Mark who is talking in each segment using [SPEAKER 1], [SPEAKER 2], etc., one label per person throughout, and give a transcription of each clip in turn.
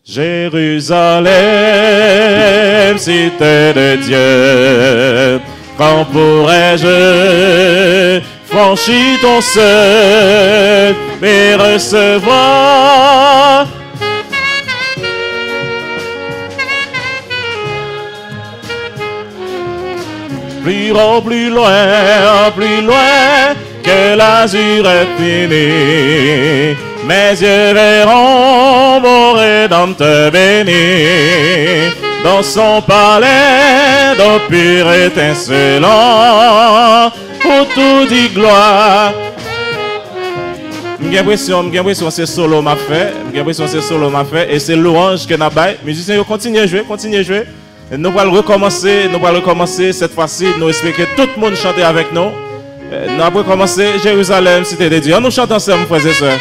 [SPEAKER 1] Jérusalem, cité de Dieu, quand pourrais-je franchir ton seuil et recevoir plus loin que l'azur infini. Mes yeux verront mon Rédempteur béni dans son palais d'eau pure étincelant pour tout dit gloire. J'ai l'impression c'est solo m'a fait, et c'est louange que n'a pas. Musiciens, continuez à jouer. Nous allons recommencer cette fois-ci. Nous espérons que tout le monde chante avec nous. Nous allons recommencer Jérusalem, cité de Dieu. Nous chantons ensemble, frères et sœurs.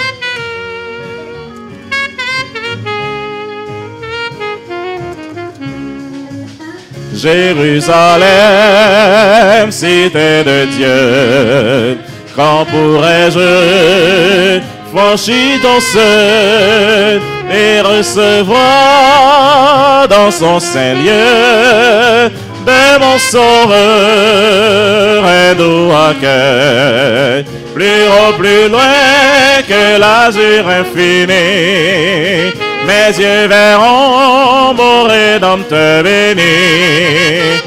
[SPEAKER 1] Jérusalem, cité de Dieu, quand pourrais-je franchir ton seuil et recevoir dans son saint lieu de mon sauveur un doux accueil, plus loin que l'azur infini. Mes yeux verront mon Rédempteur béni.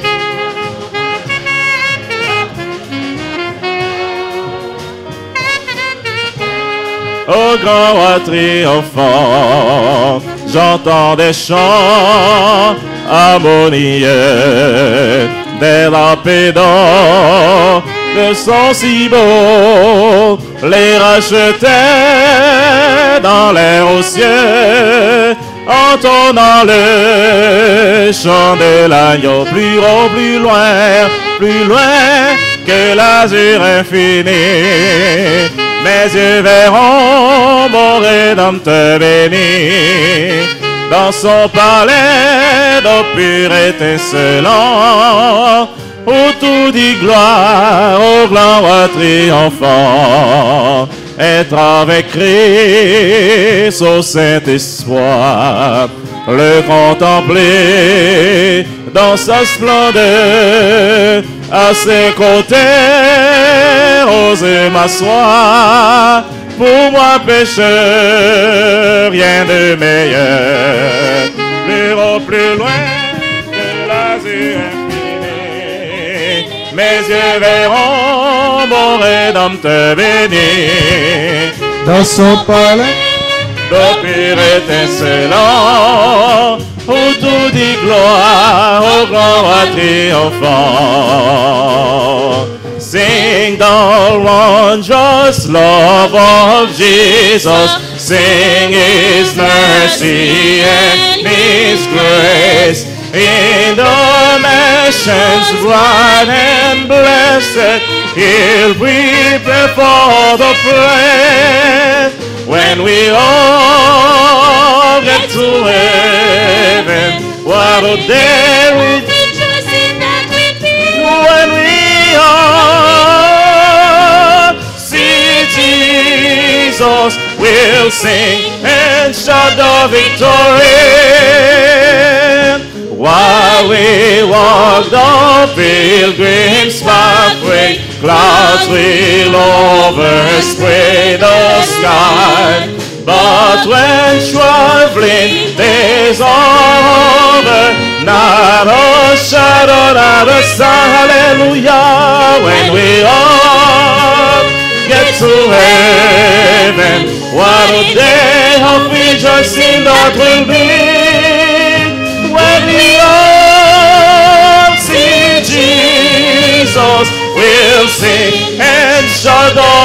[SPEAKER 1] Au grand roi triomphant, j'entends des chants harmonieux, des lampées d'or, de son si beau, les rachetait dans l'air aux cieux, entonnant le chant de l'agneau, plus haut, plus loin que l'azur infini. Mes yeux verront mon Rédempteur béni dans son palais d'eau pure étincelant, où tout dit gloire au grand roi triomphant. Être avec Christ au saint espoir, le contempler dans sa splendeur, à ses côtés oser m'asseoir, pour moi pécheur, rien de meilleur, plus loin que l'azur infini. Mes yeux verront mon Rédempteur béni
[SPEAKER 2] dans son palais
[SPEAKER 1] d'eau pure étincelant, où tout dit gloire au grand roi triomphant. Sing the wondrous love of Jesus, sing His mercy and His grace. In the mansions bright and blessed, He'll prepare for the place. When we all get to heaven, what a day we rejoice in that we meet. When we all see Jesus, we'll sing and shout the victory. While we walk the pilgrim's pathway, clouds will overspray the sky. But when traveling days are over, not a shadow, not a sign, hallelujah. When we all get to heaven, what a day of rejoicing that will be. When we all see Jesus, we'll sing and shout the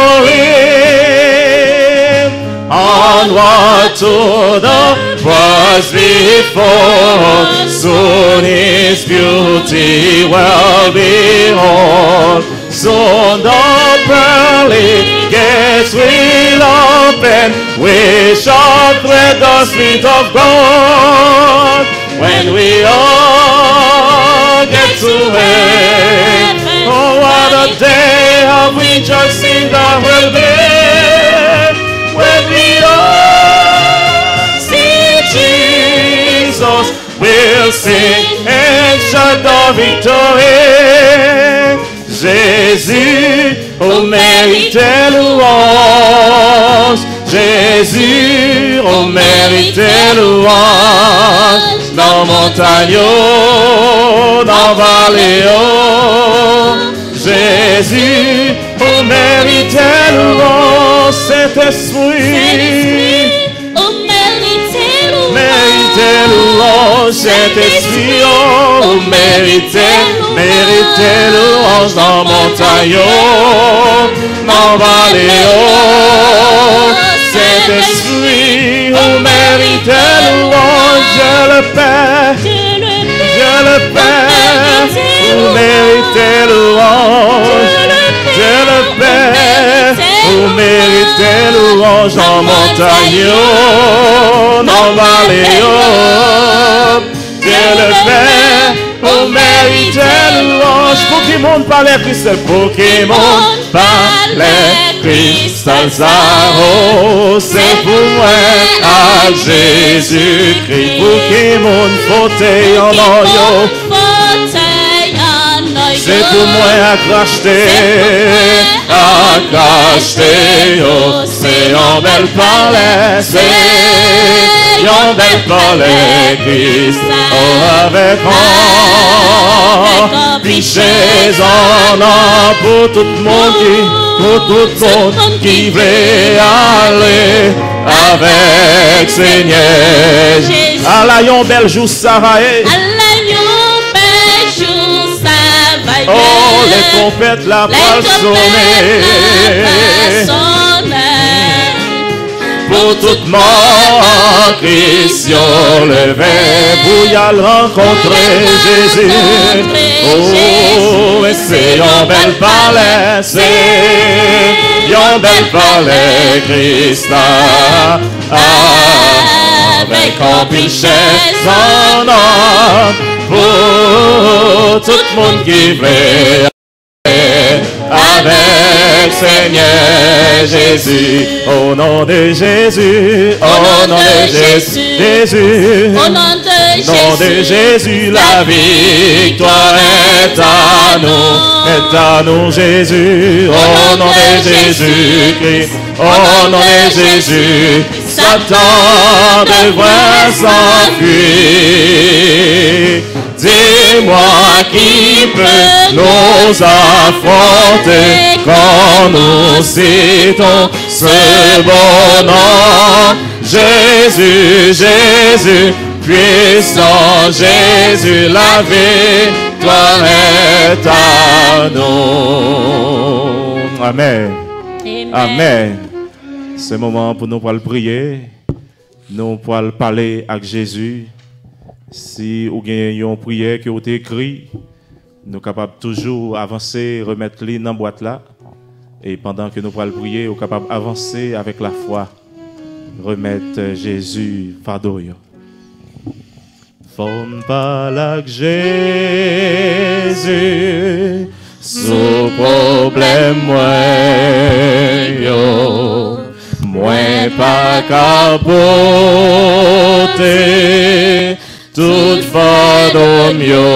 [SPEAKER 1] victory. Onward to the prize before, soon His beauty will behold. Soon the pearly gates will open, we shall thread the street of God. When we all get to heaven, oh what a day of rejoicing that will be. When we all see Jesus, victoire. Jésus, au mérite louange. Jésus, au mérite louange. Dans montagne, dans vallée, Jésus, au mérite louange. Saint-Esprit,
[SPEAKER 3] au mérite
[SPEAKER 1] mérite louange. Saint-Esprit, au mérite louange. Dans montagne, dans vallée, Saint-Esprit, au mérite louange. Dieu le Père, Dieu le Père, au mérite louange. Dieu le Père, au mérite louange. En montagne, dans vallée, Dieu le Père, au mérite louange. Pour qui monde parlait Christ, pour qui monde parlait Christ Alzaro, c'est pour moi à Jésus-Christ. Pour qui monde fauteuil en oyo, c'est pour moi à racheter, oh, c'est un bel palais, c'est un bel palais, Christ, oh, avec un piché en or pour tout le monde qui veut aller avec Seigneur. Allah, yon bel jour ça va. Oh, les trompettes la voix sonner. Pour toute mort, Christian levé, pour y aller rencontrer Jésus. Oh, et c'est un bel palais, c'est un bel palais, Christ avec un pichet en or. Pour tout le monde qui veut avec Seigneur Jésus, au nom de Jésus, au nom de Jésus,
[SPEAKER 3] au nom
[SPEAKER 1] de Jésus, la victoire est à nous, Jésus, au nom de Jésus-Christ, au nom de Jésus, Satan devrait s'enfuir. Dis-moi qui peut nous affronter quand nous citons ce bon nom. Jésus, Jésus, puissant Jésus, la victoire est à nous. Amen. Amen. C'est le moment pour nous pour prier. Nous pour parler avec Jésus. Si vous avez une prière qui a été écrite, nous sommes capables toujours avancer, remettre les dans la boîte là. Et pendant que nous pourrons prier, nous sommes capables d'avancer avec la foi, remettre Jésus fardeau. Forme pas avec Jésus, sous problème moi pas capoter. Tout fardeau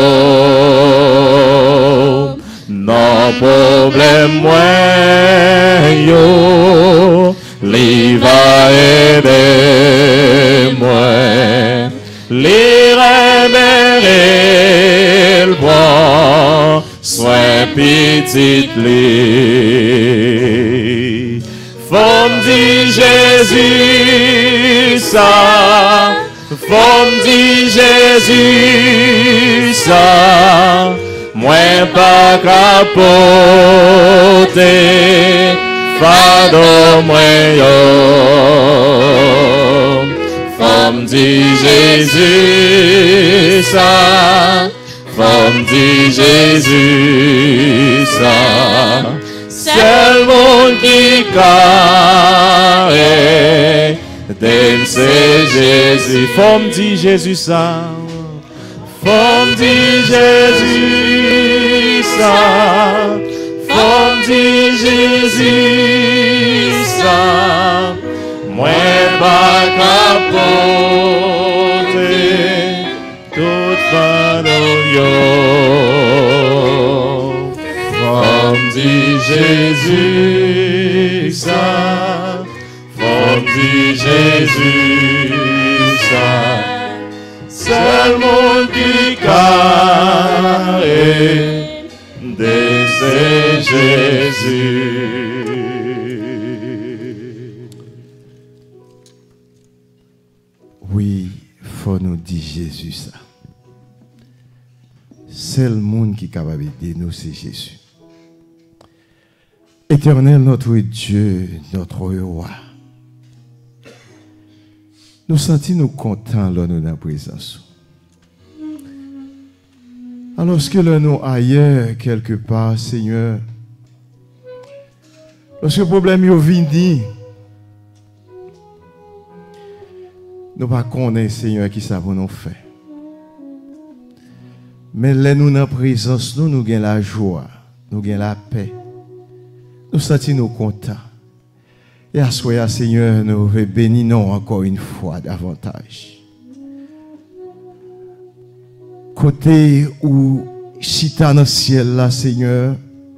[SPEAKER 1] mieux, non problème moins yo, li va aider moi, li remercier le bon, soin petit li, faut me dire Jésus ça. Faut me dire Jésus ça, moi pas capoter, fardeau moi yo. Faut me dire Jésus ça, faut me dire Jésus ça, c'est le monde qui carré. C'est Jésus, faut me dire Jésus ça, faut me dire Jésus ça, faut me dire Jésus ça, moi pas capoter, tout fardeau yo. dit Jésus ça, forme dit Jésus ça, seul monde qui carré, c'est Jésus.
[SPEAKER 2] Oui, faut nous dire Jésus ça. Seul monde qui est capable d'aider nous, c'est Jésus. Éternel, notre Dieu, notre roi. Nous sentons nous contents lors de notre présence. Alors que nous ailleurs, quelque part, Seigneur, lorsque le problème est venu, nous ne connaissons pas, Seigneur, qui ça pour nous faire. Mais là, nous, dans la présence, nous avons la joie, nous avons la paix. Nous sentons nous contents. Et à ce moment, Seigneur, nous bénissons encore une fois davantage. Côté où chita dans le ciel, là, Seigneur,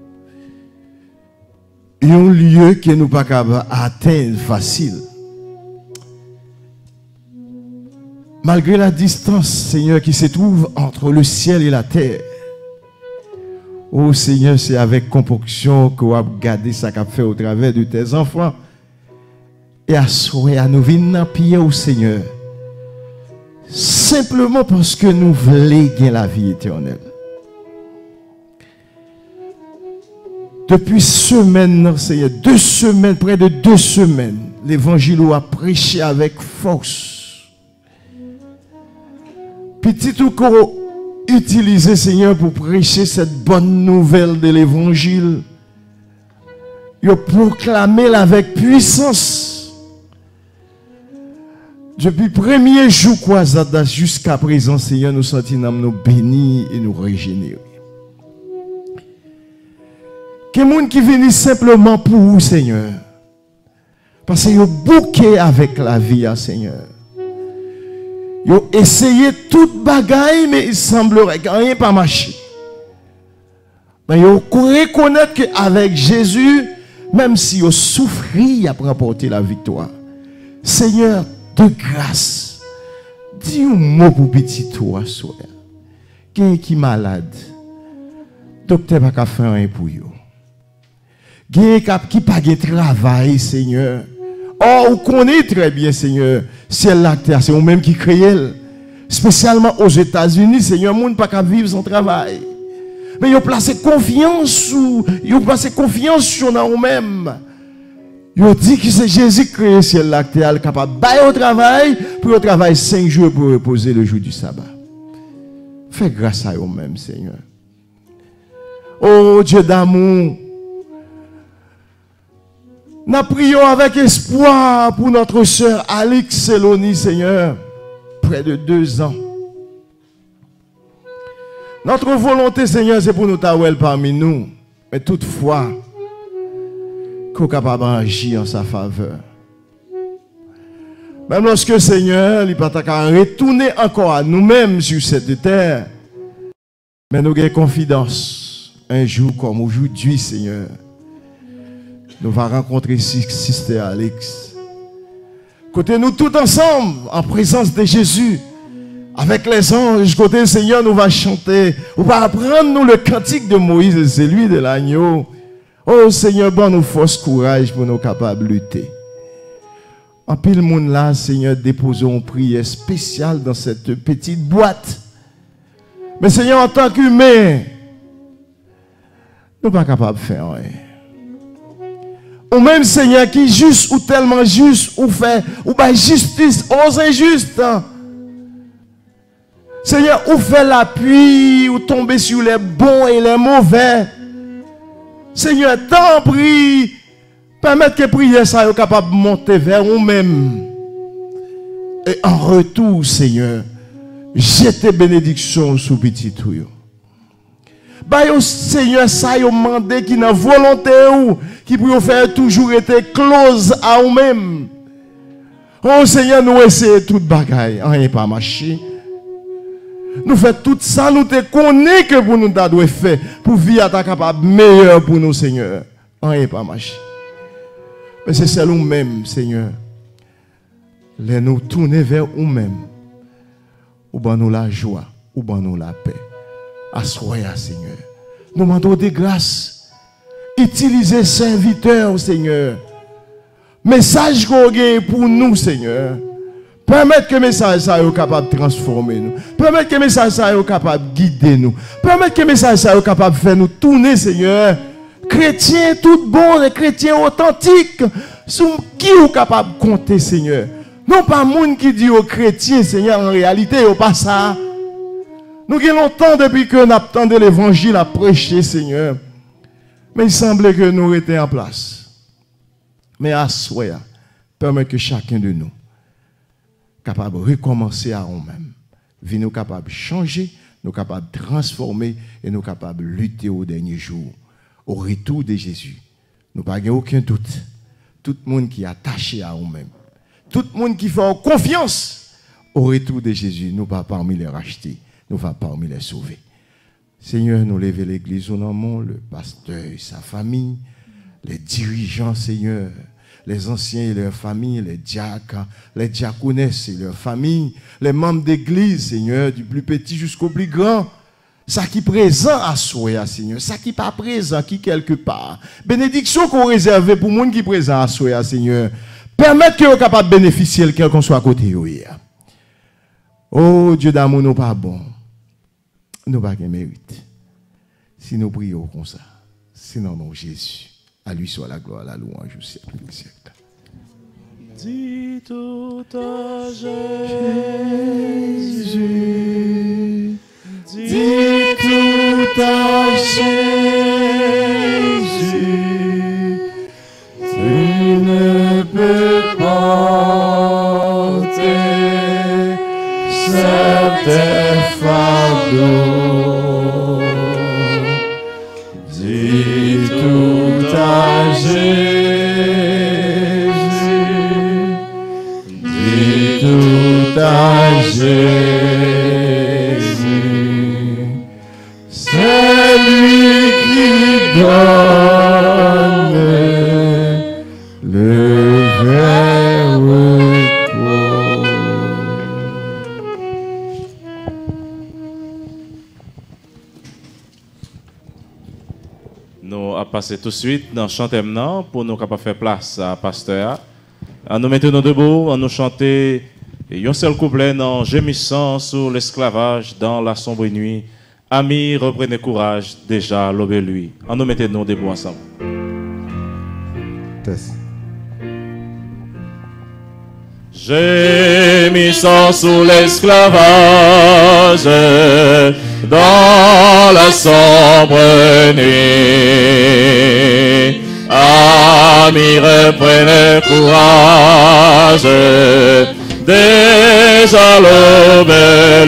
[SPEAKER 2] il y a un lieu que nous ne pouvons pas atteindre facile. Malgré la distance, Seigneur, qui se trouve entre le ciel et la terre. Oh Seigneur, c'est avec compunction que vous avez gardé ça qu'a fait au travers de tes enfants. Et à souhait, à nous venir prier au Seigneur. Simplement parce que nous voulons gagner la vie éternelle. Depuis semaine, Seigneur, 2 semaines, près de 2 semaines, l'évangile a prêché avec force. Petit tout qu'on utilise, Seigneur, pour prêcher cette bonne nouvelle de l'évangile. Il proclamé avec puissance. Depuis le premier jour croisade jusqu'à présent, Seigneur, nous sentons nous bénis et nous régénérer. Qu'il y ait des gens qui viennent simplement pour vous, Seigneur. Parce qu'ils ont bouqué avec la vie, Seigneur. Ils ont essayé toute bagaille, mais il semblerait que rien pas marché. Mais ils ont reconnaître qu'avec Jésus, même si ils ont souffert, ils ont remporté la victoire. Seigneur, de grâce, dis un mot pour petit toi, soeur. Quelqu'un qui est malade, docteur n'a pas fait rien pour eux. Quelqu'un qui n'a pas de travail, Seigneur. Oh, vous connaissez très bien, Seigneur, c'est l'acteur, c'est vous-même qui créez. Spécialement aux États-Unis, Seigneur, le monde n'a pas vivre sans travail. Mais ils ont placé confiance sur nous-mêmes. Ils ont dit que c'est Jésus qui crée ciel l'acteur, capable de bailler au travail, pour travailler 5 jours pour reposer le jour du sabbat. Fais grâce à eux-mêmes, Seigneur. Oh Dieu d'amour, nous prions avec espoir pour notre sœur Alix Seloni, Seigneur, près de 2 ans. Notre volonté, Seigneur, c'est pour nous t'aouer parmi nous. Mais toutefois, qu'on est capable d'agir en sa faveur. Même lorsque, Seigneur, il n'est pas qu'à retourner encore à nous-mêmes sur cette terre. Mais nous avons confiance. Un jour comme aujourd'hui, Seigneur, nous allons rencontrer Sister Alix. Côté nous tous ensemble, en présence de Jésus, avec les anges, côté le Seigneur, nous allons chanter. On va apprendre nous le cantique de Moïse et celui de l'agneau. Oh Seigneur, bon nous force courage pour nous capables de lutter. En pile monde là, Seigneur, déposons une prière spéciale dans cette petite boîte. Mais Seigneur, en tant qu'humain, nous ne sommes pas capables de faire rien. Ou même Seigneur qui juste ou tellement juste ou fait ou pas justice aux injustes. Seigneur, ou fait l'appui ou tomber sur les bons et les mauvais. Seigneur, t'en prie, permettre que prière soit capable de monter vers nous-mêmes. Et en retour, Seigneur, jette bénédiction sur petit tout. Bah, Seigneur, ça y a demandé qui n'a volonté ou qui peut faire toujours être close à nous-mêmes. Oh Seigneur, nous essayons toute bagaille, rien pas marché. Nous faisons tout ça, nous te connaissons que pour nous devons faire pour vivre à capable meilleur pour nous, Seigneur. On n'est pas marché. Mais c'est celle nous-mêmes, Seigneur. Les nous tourner vers nous-mêmes. Ou ben nous la joie, ou ben nous la paix. Assoya, Seigneur. Nous demandons des grâces. Utilisez serviteurs, Seigneur. Message qu'on a pour nous, Seigneur. Permettre que le message soit capable de transformer nous. Permettre que le message soit capable de guider nous. Permettre que le message soit capable de faire nous tourner, Seigneur. Chrétiens tout bon, les chrétiens authentiques, sur qui est capable de compter, Seigneur. Non pas monde qui dit aux chrétiens, Seigneur, en réalité, il pas ça. Nous avons longtemps depuis que nous attendons l'évangile à prêcher, Seigneur. Mais il semblait que nous étions en place. Mais à soi, permet que chacun de nous capable de recommencer à nous-mêmes. Vie nous capable de changer, nous capable de transformer et nous capable de lutter au dernier jour. Au retour de Jésus. Nous n'avons aucun doute. Tout le monde qui est attaché à nous-mêmes. Tout le monde qui fait confiance au retour de Jésus. Nous ne pas parmi les racheter. Nous ne pas parmi les sauver. Seigneur, nous levons l'église au nom, le pasteur et sa famille, les dirigeants, Seigneur, les anciens et leurs familles, les diacres, les diaconesses et leurs familles, les membres d'église, Seigneur, du plus petit jusqu'au plus grand. Ça qui est présent à soi, Seigneur. Ça qui n'est pas présent, qui quelque part. Bénédiction qu'on réserve pour les gens qui sont présents à soi, Seigneur. Permettre qu'ils soient capables de bénéficier de quelqu'un qu'on soit à côté de eux. Oh, Dieu d'amour, nous pas bon. Nous pas de mérite. Si nous prions comme ça, c'est dans le nom de Jésus. À lui soit la gloire, la louange au siècle des siècles.
[SPEAKER 1] Dis tout à
[SPEAKER 2] Jésus. Dis tout à Jésus, tu ne peux porter certains fardeaux. Dis tout à Jésus, dis tout à Jésus. C'est lui qui donne le vrai repos.
[SPEAKER 1] Nous allons passer tout de suite dans le chant maintenant pour nous capables faire place à pasteur. Nous mettons debout, nous chanter un seul couplet dans gémissant sur l'esclavage dans la sombre nuit. Amis, reprenez courage, déjà l'aube est lui. Nous mettons debout ensemble. Gémissant sous l'esclavage dans la sombre nuit. Amis, reprenez courage, déjà l'aube est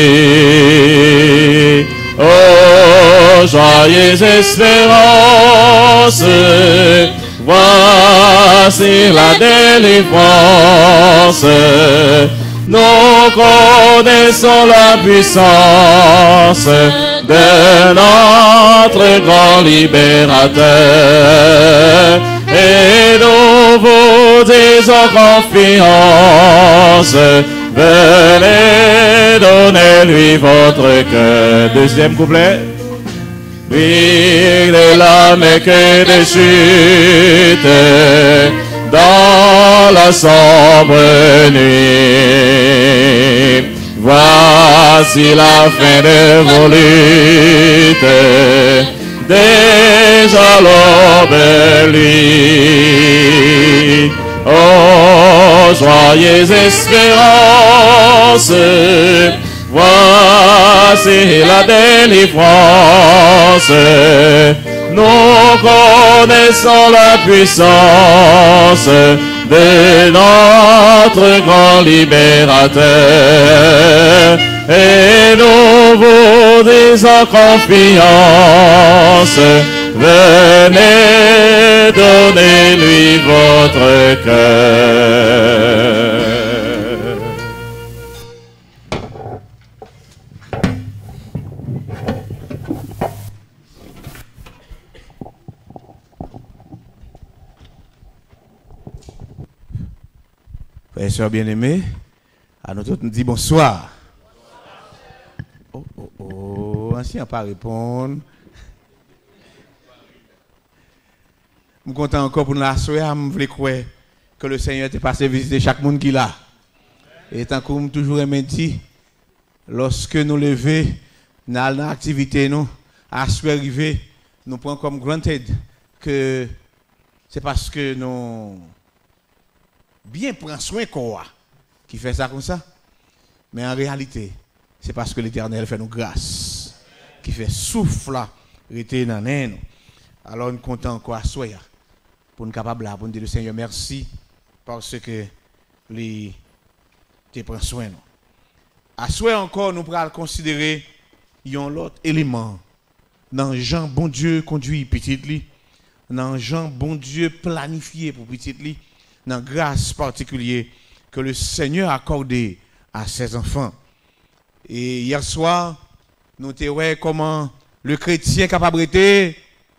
[SPEAKER 1] lui. Oh, joyeuse espérance, voici la délivrance. Nous connaissons la puissance de notre grand libérateur. Et nous vous disons confiance, venez donner-lui votre cœur. Deuxième couplet. Lui de l'âme que des chutes dans la sombre nuit. Voici la fin de vos luttes, déjà l'aube est lui. Oh, joyeuse espérance, voici la délivrance. Nous connaissons la puissance de notre grand libérateur. Et nous vous disons confiance, venez donner-lui votre cœur.
[SPEAKER 4] Frères et sœurs bien-aimés, à nous tous nous dit bonsoir. Ancien pas répondre. Je suis content encore pour nous assurer, je voulais croire que le Seigneur était passé visiter chaque monde qui l'a. Et tant que toujours aimé dit, lorsque nous levons dans l'activité, nous, à arriver, nous prenons comme granted que c'est parce que nous bien prendre soin quoi qui fait ça comme ça. Mais en réalité, c'est parce que l'Éternel fait nous grâce, qui fait souffle rester dans nous. Alors nous comptons encore à soi pour nous capables pour nous dire le Seigneur merci parce que les te prend soin nous. À soi encore nous pourrons considérer un autre élément dans Jean bon Dieu conduit petit li, dans Jean bon Dieu planifié pour petit li, dans grâce particulière que le Seigneur a accordé à ses enfants. Et hier soir, nous avons vu comment le chrétien capable d'être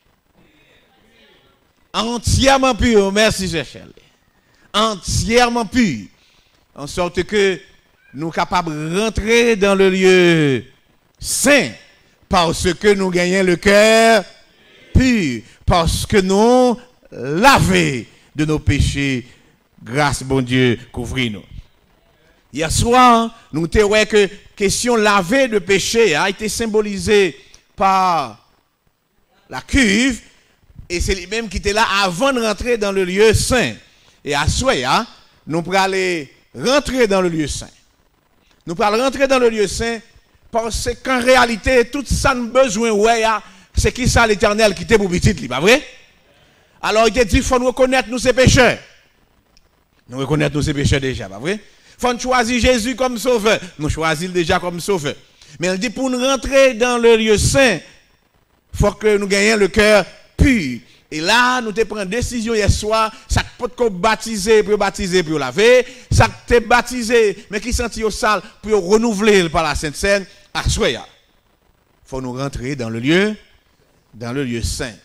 [SPEAKER 4] entièrement pur. Merci, Chechel. Entièrement pur. En sorte que nous sommes capables de rentrer dans le lieu saint parce que nous gagnons le cœur pur. Parce que nous lavés de nos péchés. Grâce, bon Dieu, couvrir-nous. Hier soir, nous avons vu que la question lavée de péché a été symbolisée par la cuve. Et c'est lui-même qui était là avant de rentrer dans le lieu saint. Et à Soya, nous pourrons aller rentrer dans le lieu saint. Nous pourrons rentrer dans le lieu saint parce qu'en réalité, tout ça nous besoin, ouais, c'est qui ça l'Éternel qui était pour petit, pas vrai? Alors il te dit, il faut nous reconnaître nous ces pécheurs. Nous reconnaître nous ces pécheurs déjà, pas vrai? Il faut nous choisir Jésus comme sauveur. Nous choisissons déjà comme sauveur. Mais il dit, pour nous rentrer dans le lieu saint, il faut que nous gagnions le cœur pur. Et là, nous te prenons décision hier soir, ça peut être baptisé, pour laver, ça te baptisé, mais qui sentit au sale, pour renouveler par la Sainte Seine, à Soya. Il faut nous rentrer dans le lieu saint.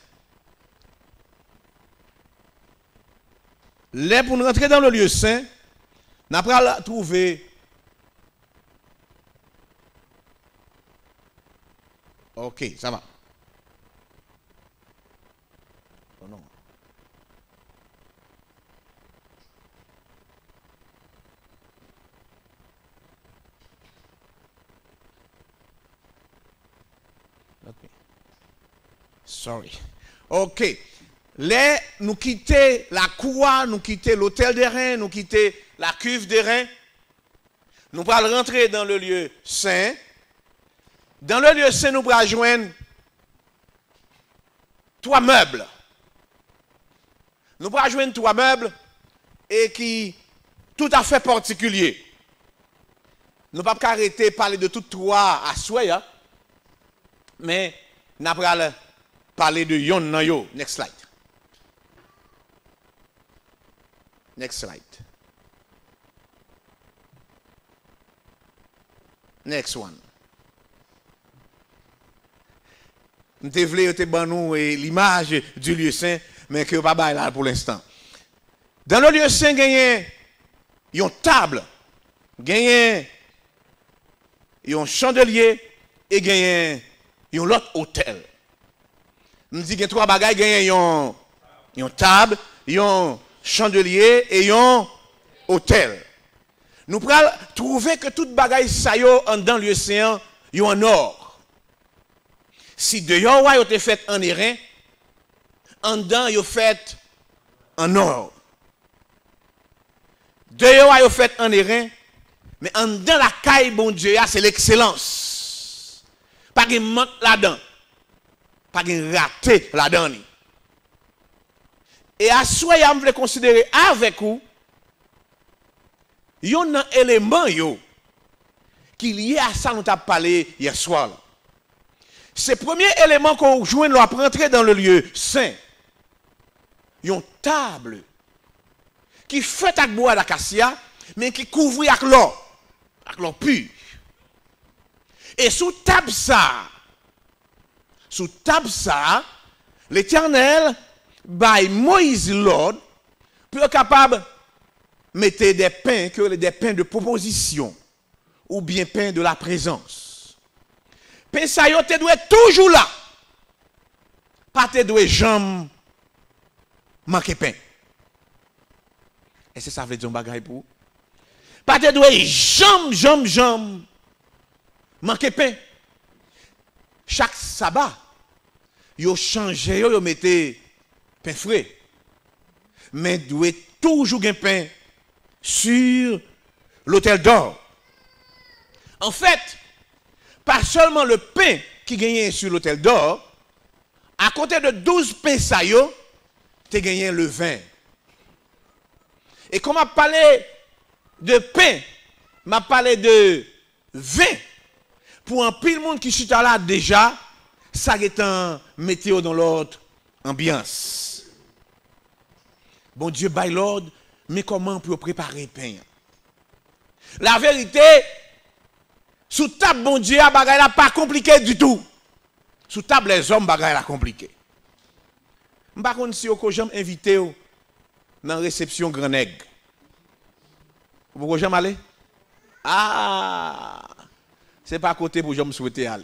[SPEAKER 4] Là, pour nous rentrer dans le lieu saint, nous avons trouvé. Ok, ça va. Oh non. Ok. Sorry. Ok. Là, nous quittons la cour, nous quittons l'hôtel des reins, nous quittons la cuve des reins. Nous allons rentrer dans le lieu saint. Dans le lieu saint, nous allons joindre 3 meubles. Nous allons joindre 3 meubles et qui tout à fait particuliers. Nous ne pouvons pas arrêter de parler de toutes 3 à soi, mais nous allons parler de yon nan yo. Next slide. Next slide. Next one. Nous avons l'image du lieu saint, mais que pas là pour l'instant. Dans le lieu saint, il y a une table, il y a un chandelier et il y a un autre hôtel. Nous disons qu'il y a 3 bagages, il y a une table, il y a un chandelier et un hôtel. Nous pourrons trouver que toute bagaille ça dans le lieu saint, il y a en or. Si dehors il a été fait en airain, en dedans il a fait en or. Dehors il a fait en airain, mais en dedans la caille bon Dieu, c'est l'excellence. Pas de manque là-dedans. Pas de raté là-dedans. Et à soi, je veux considérer avec vous, il y a un élément qui est lié à ça nous avons parlé hier soir. C'est le premier élément qu'on joue pour rentrer dans le lieu saint. Il y a une table qui fait avec bois d'acacia, mais qui couvre avec l'or pur. Et sous table ça, l'Éternel by Moïse l'ordre pour être capable mettez des pains, que des pains de proposition, ou bien pains de la présence. Pain ça yo te doit toujours là. Pas te doit jamais manquer pain. Est-ce que ça veut dire un bagage pour vous? Pas te doit jamais manquer pain. Chaque sabbat, yo changé, yo mettez pain frais. Mais doit toujours un pain sur l'autel d'or. En fait, pas seulement le pain qui gagnait sur l'autel d'or, à côté de 12 pains ça yo, tu gagné le vin. Et comme m'a parlé de pain, m'a parlé de vin. Pour un pile monde qui chita là déjà, ça est un météo dans l'autre ambiance. Bon Dieu, by Lord, mais comment pour préparer le pain? La vérité, sous table, bon Dieu, la bagaille là pas compliqué du tout. Sous table, les hommes, bagaille là compliqué. Par contre, si vous jamais invité dans la réception Grand Nègre, vous pouvez jamais aller? Ah! C'est pas à côté pour jamais souhaiter aller.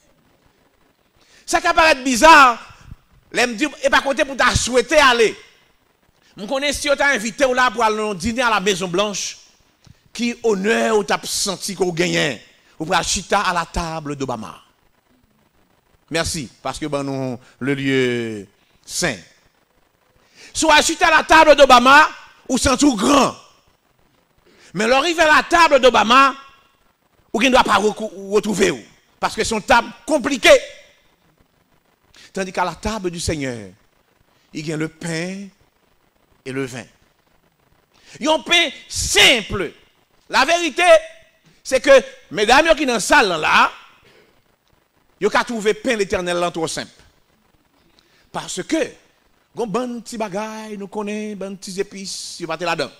[SPEAKER 4] Ça qui paraît bizarre, les me dit, et pas à côté pour ta souhaiter aller. Je connais si on t'a invité ou là pour aller dîner à la Maison Blanche, qui honneur ou t'a senti qu'on gagne, ou pour chita à la table d'Obama. Merci, parce que ben nous le lieu saint. Soit chita à la table d'Obama, ou sent tout grand. Mais l'arrivée à la table d'Obama, ou qui ne doit pas retrouver, parce que son table compliquée. Tandis qu'à la table du Seigneur, il y a le pain et le vin. Il y a un pain simple. La vérité, c'est que, mesdames qui sont dans la salle là, ils ont trouvé pain l'éternel là trop simple. Parce que, bon petit bagay, nous connaissons, bon petits épices, ils battent là-dedans.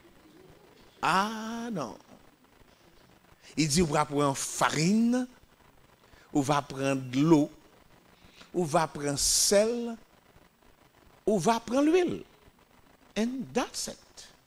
[SPEAKER 4] Ah non. Il dit, on va prendre farine, on va prendre de l'eau, on va prendre sel, on va prendre l'huile. And that's it.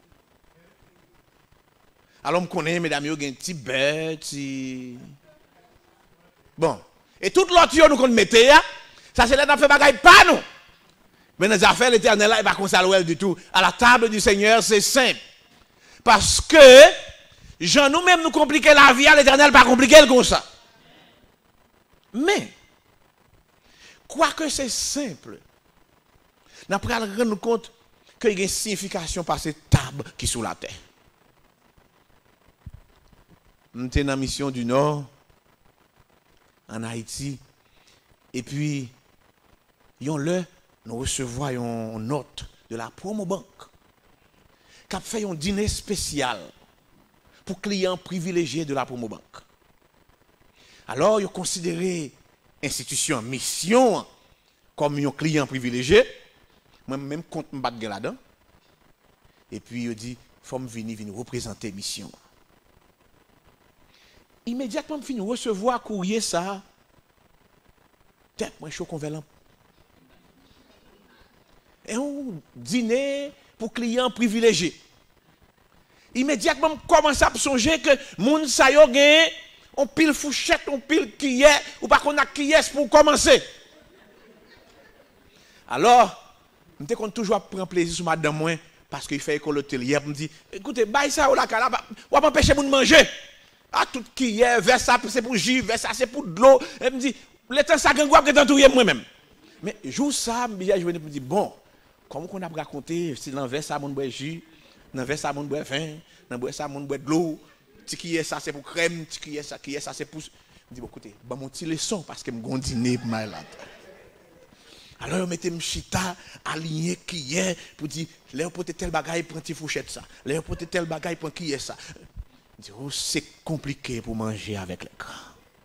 [SPEAKER 4] Alors, on connaît, mesdames, il y a un petit beurre, petit... Bon. Et toute l'autre, nous qu'on mettait, ça c'est là dans fait bagaille pas nous. Mais dans les affaires l'éternel, il va consaler du tout. À la table du Seigneur, c'est simple. Parce que, Jean, nous-mêmes, nous compliquons la vie, à l'éternel, pas compliquer comme ça. Mais, quoique c'est simple, nous allons rendre compte qu'il y a une signification par cette table qui est sous la terre. Nous sommes dans la mission du Nord, en Haïti, et puis, nous recevons une note de la Promobank qui a fait un dîner spécial pour clients privilégiés de la Promobank. Alors, ils ont considéré institution, mission comme un client privilégié. Moi-même, compte me battre là-dedans. Et puis, ils ont dit, il faut venir représenter mission. Immédiatement, je recevoir courrier ça. Tiens, moi, je suis convaincu. Et un dîner pour clients privilégiés. Immédiatement, je commence à songer que moun sa yo gen, on pile fourchette, on pile cuillère, ou pas qu'on a cuillère pour commencer. Alors, je me toujours prendre plaisir sur madame moi, parce qu'il fait école hôtelière, me dit, écoutez, bail ça ou la cala, ou pas empêcher moun manger. Ah, tout cuillère, vers ça c'est pour jus, vers ça c'est pour de l'eau. Elle me dit, le temps ça gagne quoi que t'entourer moi-même. Mais jour ça, je me dis, bon, comment qu'on a raconté, si dans vers ça mon bois jus, dans vers ça mon bois vin, dans vers ça mon bois de l'eau, petit cuillère ça c'est pour crème, petit cuillère ça c'est pour... Je dis, bon, écoutez, bah mon petit leçon parce que je vais dîner pour malade. Alors, je mettais chita, aligné, cuillère, pour dire, là, pour tel bagaille, prends tes fourchettes ça. Là, pour tel bagaille, prends cuillère ça. Je dis, oh, c'est compliqué pour manger avec les grands.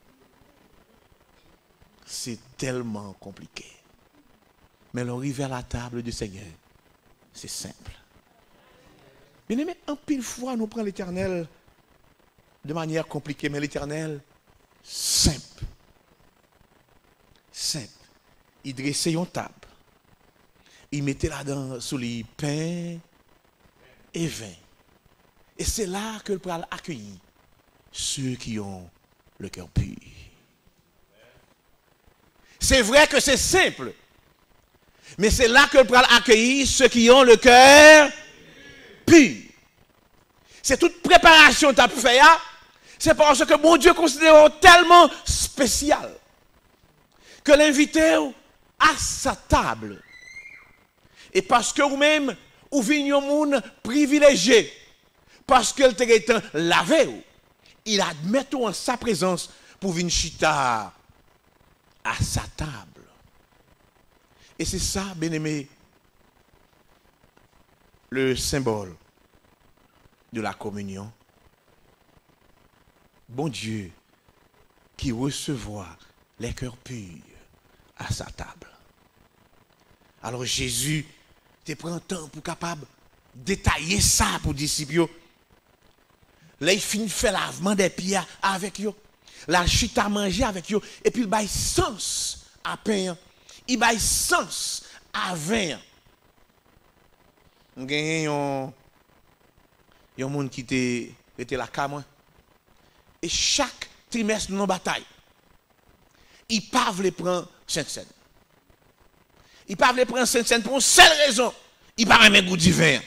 [SPEAKER 4] C'est tellement compliqué. Mais l'arrivée à la table du Seigneur, c'est simple. Bien aimé, en pile fois, nous prenons l'Éternel de manière compliquée, mais l'Éternel, simple. Simple. Il dressait une table. Il mettait là-dedans sous les pain et vin. Et c'est là que le pral accueillit ceux qui ont le cœur pur. C'est vrai que c'est simple. Mais c'est là que le pral accueillit ceux qui ont le cœur pur. C'est toute préparation que tu as fait. C'est parce que mon Dieu considère tellement spécial que l'invité à sa table. Et parce que vous-même, vous venez un monde privilégié, parce que le été lavé, il admet en sa présence pour venir chita à sa table. Et c'est ça, bien-aimé, le symbole de la communion. Bon Dieu qui recevra les cœurs purs à sa table. Alors Jésus te prend temps pour capable détailler ça pour les disciples. Là, il finit de faire lavement des pieds avec eux. La chute à manger avec eux. Et puis il baille sens à pain. Il baille sens à vin. Il y a un monde qui était là, comme et chaque trimestre de nos batailles, ils peuvent les prendre Sainte-Seine. Ils peuvent les prendre Sainte-Seine pour une seule raison. Ils ne peuvent pas goût du vin.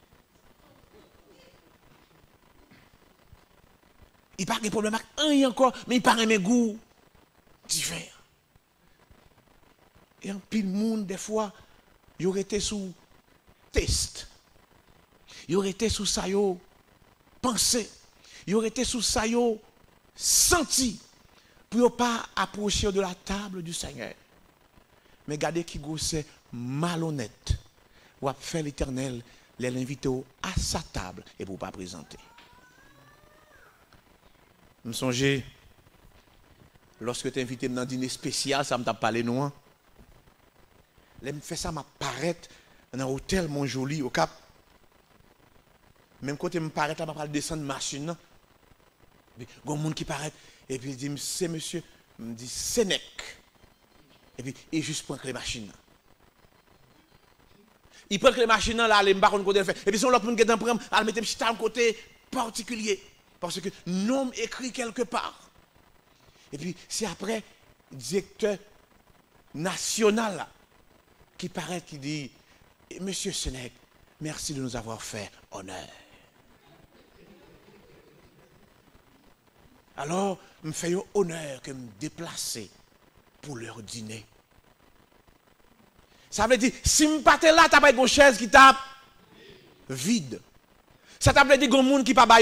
[SPEAKER 4] Ils n'ont pas de problème avec rien encore, mais ils ne peuvent pas goût du vin. Et un pile monde, des fois, ils auraient été sous test. Ils auraient été sous ça, pensé. Ils auraient été sous ça, senti. Pour ne pas approcher de la table du Seigneur. Mais regardez qui c'est malhonnête. Ou a fait l'Éternel, l'inviter à sa table et pour ne pas présenter. Je me songe, lorsque tu es invité dans un dîner spécial, ça m'a parlé nous. Là, me fait ça, m'apparaît dans un hôtel mon joli au Cap. Même quand il me paraît, là, je vais descendre machine. Il y a un monde qui paraît. Et puis il dit, c'est monsieur. Il me dit, Sénèque. Et puis il juste prend les machines. Il prend les machines là, les barons côté fait. Et puis son l'autre monde qui est en train de mettre petit un côté particulier. Parce que nom écrit quelque part. Et puis c'est après, directeur national là, qui paraît, qui dit, monsieur Sénèque, merci de nous avoir fait honneur. Alors, je me fais honneur que me déplacer pour leur dîner. Ça veut dire, si je ne suis pas là, tu n'as pas une chaise qui tape vide. Ça veut dire qu'il y a un monde qui n'a pas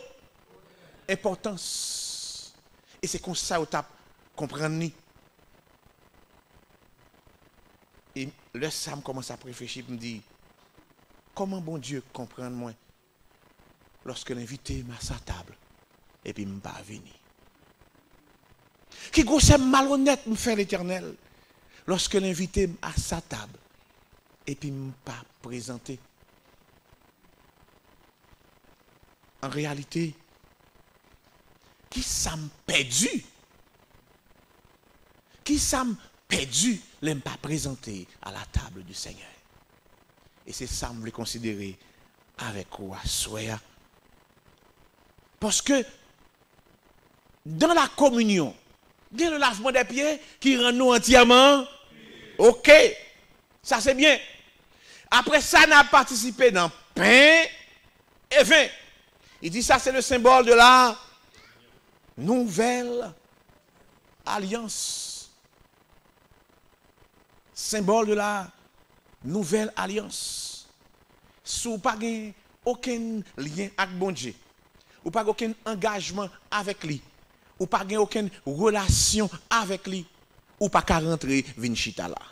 [SPEAKER 4] importance. Et c'est comme ça que tu comprends. Et le Sam commence à réfléchir, me dit, comment bon Dieu comprend moi lorsque l'invité m'a à sa table et puis me pas venir. Qui gros malhonnête me fait l'Éternel lorsque l'invité à sa table et puis me pas présenté. En réalité, qui ça me perdu? Qui ça me perdu l'aime pas présenté à la table du Seigneur? Et c'est ça que je veux considérer avec quoi soya. Parce que dans la communion, il y a le lavement des pieds qui rend nous entièrement. Ok, ça c'est bien. Après ça, on a participé dans pain et vin. Il dit ça c'est le symbole de la nouvelle alliance. Symbole de la nouvelle alliance. Si vous n'avez aucun lien avec bon Dieu, ou pas aucun engagement avec lui, ou pas aucune relation avec lui, ou pas qu'à rentrer vinchita là.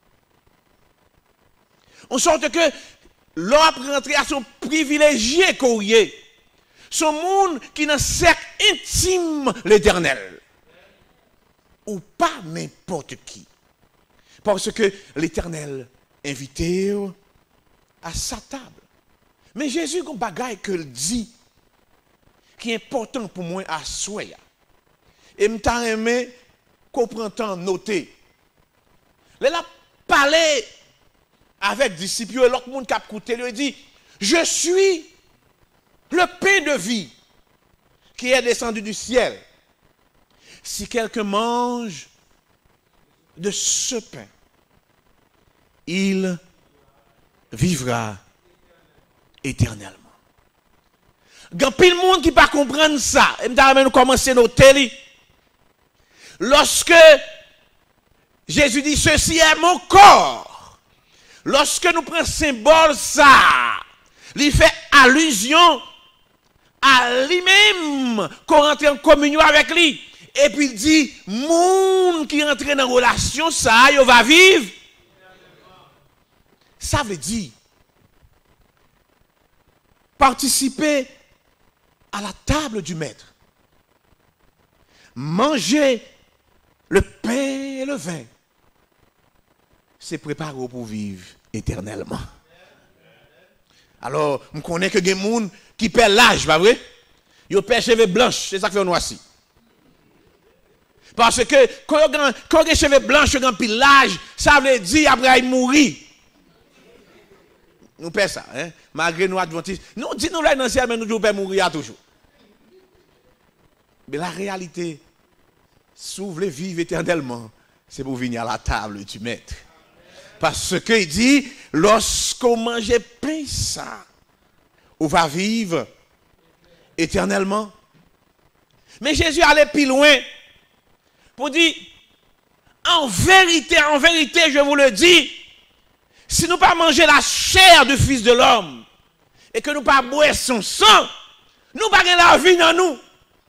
[SPEAKER 4] En sorte que l'homme rentrer à son privilégié courrier, son monde qui n'a cercle intime l'Éternel, ou pas n'importe qui. Parce que l'Éternel invité à sa table. Mais Jésus, comme bagaille que le dit, qui est important pour moi à souhait. Et je t'ai aimé comprendre, noter. Il a parlé avec les disciples, et l'autre monde qui a écouté, lui dit, je suis le pain de vie qui est descendu du ciel. Si quelqu'un mange de ce pain, il vivra éternellement. Il y a pile monde qui ne peut pas comprendre ça. Et nous commencer à noter. Lorsque Jésus dit, ceci est mon corps. Lorsque nous prenons symbole ça, il fait allusion à lui-même qu'on rentre en communion avec lui. Et puis il dit, monde qui entre dans une relation, ça, il va vivre. Ça veut dire participer à la table du maître. Manger le pain et le vin. C'est préparer pour vivre éternellement. Alors, je connais que des gens qui perdent l'âge, pas vrai? Ils perdent cheveux blanches, c'est ça qui fait noirci. Parce que quand ils ont des cheveux blancs, ils ont pile l'âge, ça veut dire après ils mourent. Nous perdons ça, hein? Malgré nous adventistes. Nous disons là dans le ciel, mais nous devons mourir toujours. Mais la réalité, si vous voulez vivre éternellement, c'est pour venir à la table du maître. Parce qu'il dit, lorsqu'on mange pain ça, on va vivre éternellement. Mais Jésus allait plus loin pour dire, en vérité, je vous le dis, si nous pas manger la chair du Fils de l'homme et que nous pas boire son sang, nous pas gagner la vie dans nous.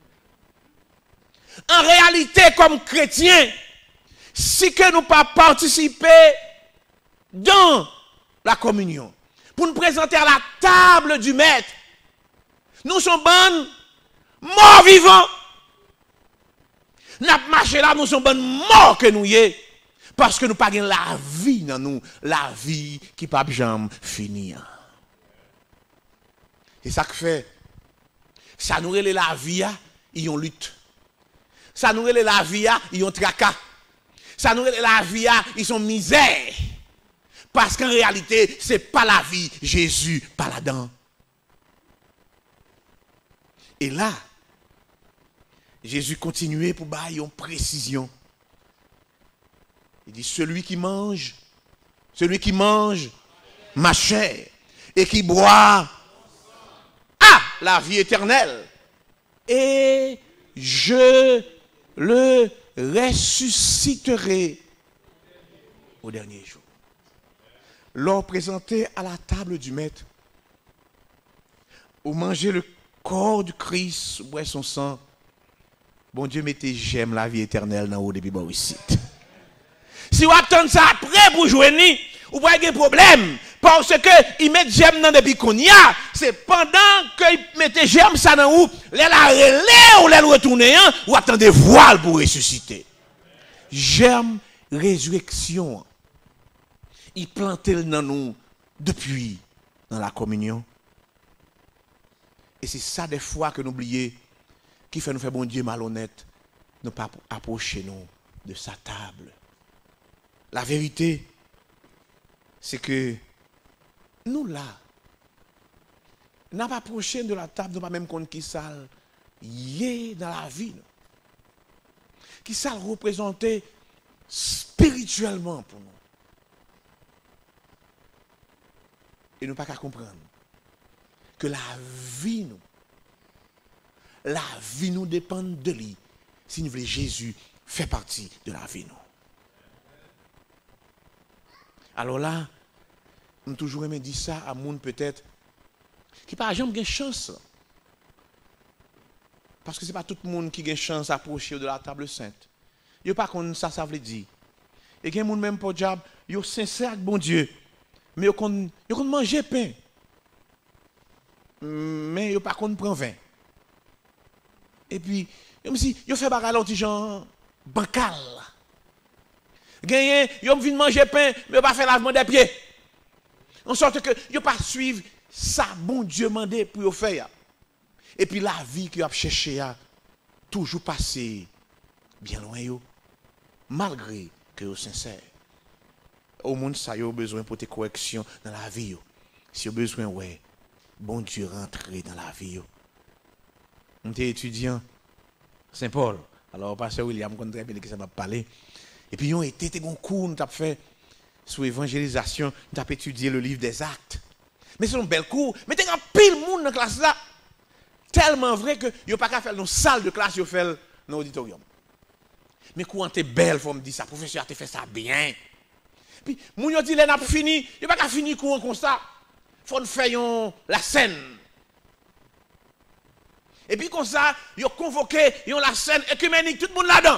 [SPEAKER 4] En réalité, comme chrétiens, si que nous pas participer dans la communion, pour nous présenter à la table du maître, nous sommes bonnes morts vivants. Nous marché là, nous sommes bonnes morts que nous y est. Parce que nous pas la vie dans nous, la vie qui pas jamais finir. C'est ça que fait. Ça nous relève la vie, ils ont lutte. Ça nous relève la vie, ils ont tracas. Ça nous relève la vie, ils sont misère. Parce qu'en réalité, ce n'est pas la vie. Jésus, pas là-dedans. Et là, Jésus continuait pour bailler une précision. Il dit, celui qui mange ma chair et qui boit a la vie éternelle. Et je le ressusciterai au dernier jour. Lors présenté à la table du maître, ou manger le corps du Christ, ou boire son sang, bon Dieu mettez j'aime la vie éternelle dans haut depuis bon ici. Si vous attendez ça après pour jouer, vous voyez des problèmes. Parce que ils mettent j'aime dans depuis qu'on y a, c'est pendant qu'ils mettent j'aime ça dans où, les la relais ou les retourner, ou attendez voile pour ressusciter. J'aime résurrection. Il plantait dans nous depuis dans la communion. Et c'est ça des fois que nous oublions qui fait nous faire bon Dieu malhonnête, ne pas approcher nous de sa table. La vérité, c'est que nous là, n'a pas approché de la table, nous pas même compte qui ça y est dans la vie. Qui ça représentait spirituellement pour nous. Et nous pas qu'à comprendre que la vie nous dépend de lui. Si nous voulons Jésus fait partie de la vie nous. Alors là, nous toujours aimé dire ça à monde peut-être qui par exemple a chance. Parce que ce n'est pas tout le monde qui a chance d'approcher de la table sainte. Il n'y a pas qu'on ça veut dire. Et il y a des gens même pour diable, ils sont sincères avec bon Dieu. Mais ils ont mangé pain. Mais ils n'ont pas qu'on prend vin. Et puis, ils fait bagarre l'autre genre bancal. Gagné, ils ont vu manger pain, mais ils pas fait lavement des pieds. En sorte que ils pas suivre ça bon Dieu mandé pour faire. Et puis la vie qu'ils ont cherché a toujours passé bien loin yo, malgré que vous sincère. Au monde ça yo besoin pour tes corrections dans la vie yo. Si vous besoin ouais, bon Dieu rentrer dans la vie. On était étudiant Saint-Paul. Alors, pasteur William, qu'on très bien que ça m'a parlé. Et puis, on était un cours, nous avons fait sur l'évangélisation, nous avons étudié le livre des Actes. Mais c'est un bel cours. Mais il y a un pile monde dans la classe là. Tellement vrai que il n'y a pas qu'à faire dans une salle de classe, il fait dans l'auditorium. Mais quand tu es belle, il faut me dire ça. Professeur, tu fait ça bien. Puis, moun yo dit, n'a pas fini. Il n'y a pas qu'à finir courant comme ça. Il faut faire la scène. Et puis, comme ça, ils ont convoqué la scène écuménique, tout le monde là-dedans.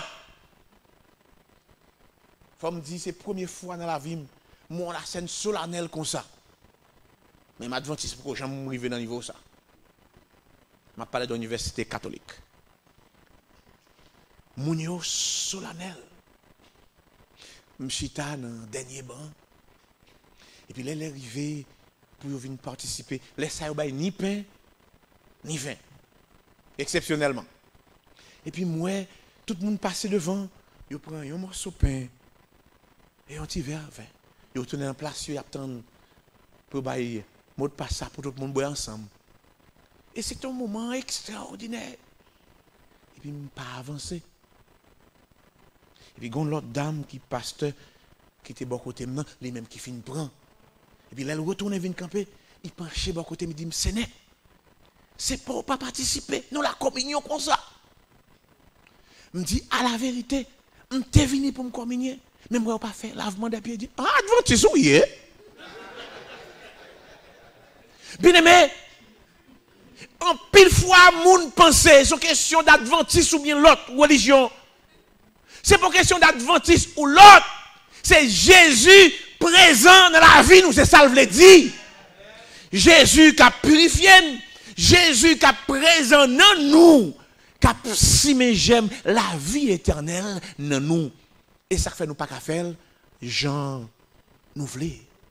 [SPEAKER 4] Il faut me dire, c'est la première fois dans la vie, moi, la scène solennelle comme ça. Mais m'adventiste, pourquoi j'aime m'arriver dans le niveau ça? Je parle de l'université catholique. Mounio solennel. M'chita dans le dernier banc. Et puis, là, il est arrivé pour venir participer. Les ça ni pain, ni vin. Exceptionnellement. Et puis, moi, tout le monde passe devant. Il prend un morceau de pain et un petit verre de vin. Il retourne en place, il attend pour bailler mot de passe pour tout le monde boire ensemble. Et c'est un moment extraordinaire. Et puis, je ne pas avancer. Et puis, il y a l'autre dame qui pasteur, qui était bon côté maintenant, les mêmes qui finissent prendre. Et puis, là, elle retourne et vient camper. Il penche bon côté, il dit, c'est pour pas participer. Nous, la communion comme ça. Je me dis, à la vérité, je suis venu pour me communier. Mais je ne vais pas faire lavement des pieds. Je dis, ah, adventiste, oui. Bien aimé, en pile fois, moun pense, c'est question d'adventiste ou bien l'autre religion. C'est pas question d'adventiste ou l'autre. C'est Jésus présent dans la vie, nous, c'est ça le dire. Jésus qui a purifié, Jésus qui a présent dans nous, qui a si mais j'aime la vie éternelle dans nous. Et ça fait nous pas qu'à faire, Jean nous voulons.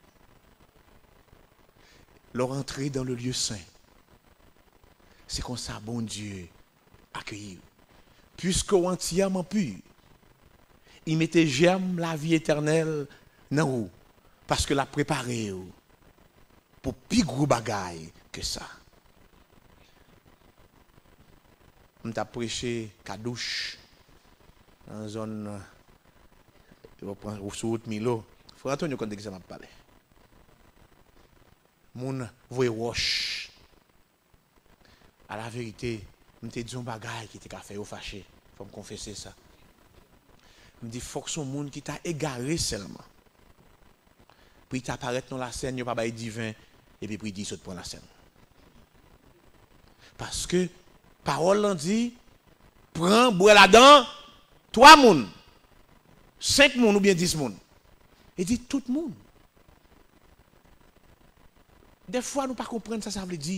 [SPEAKER 4] Leur entrée dans le lieu saint. C'est comme ça, bon Dieu, accueillir. Puisque entièrement pur, il mettait germe la vie éternelle dans vous. Parce que l'a préparé pour plus gros bagaille que ça. On t'a prêché Kadouche dans une zone sur route Milo. Frère Antonio, quand ça m'a parlé. Moun voye wash. À la vérité, je me dit un bagage qui était fait au fâché. Il faut me confesser ça. Je me dis, il faut que son monde qui t'a égaré seulement. Puis il apparaît dans la scène, il n'y a pas de divin, et puis il dit, saute pour la scène. Parce que, parole l'en dit, prends, bois là-dedans, 3 moun, 5 moun ou bien 10 moun. Il dit, tout le monde. Des fois, nous ne pas comprendre ça, ça veut dire.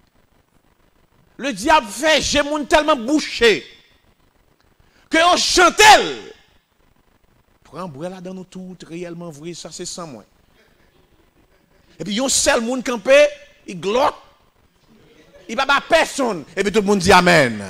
[SPEAKER 4] Le diable fait, j'ai moun tellement bouché, que on chantel. Prends bois là-dedans, nous tout réellement vrai, ça c'est sans moi. Et puis, il y a un seul monde campé, il glotte, il ne va pas personne. Et puis, tout le monde dit Amen.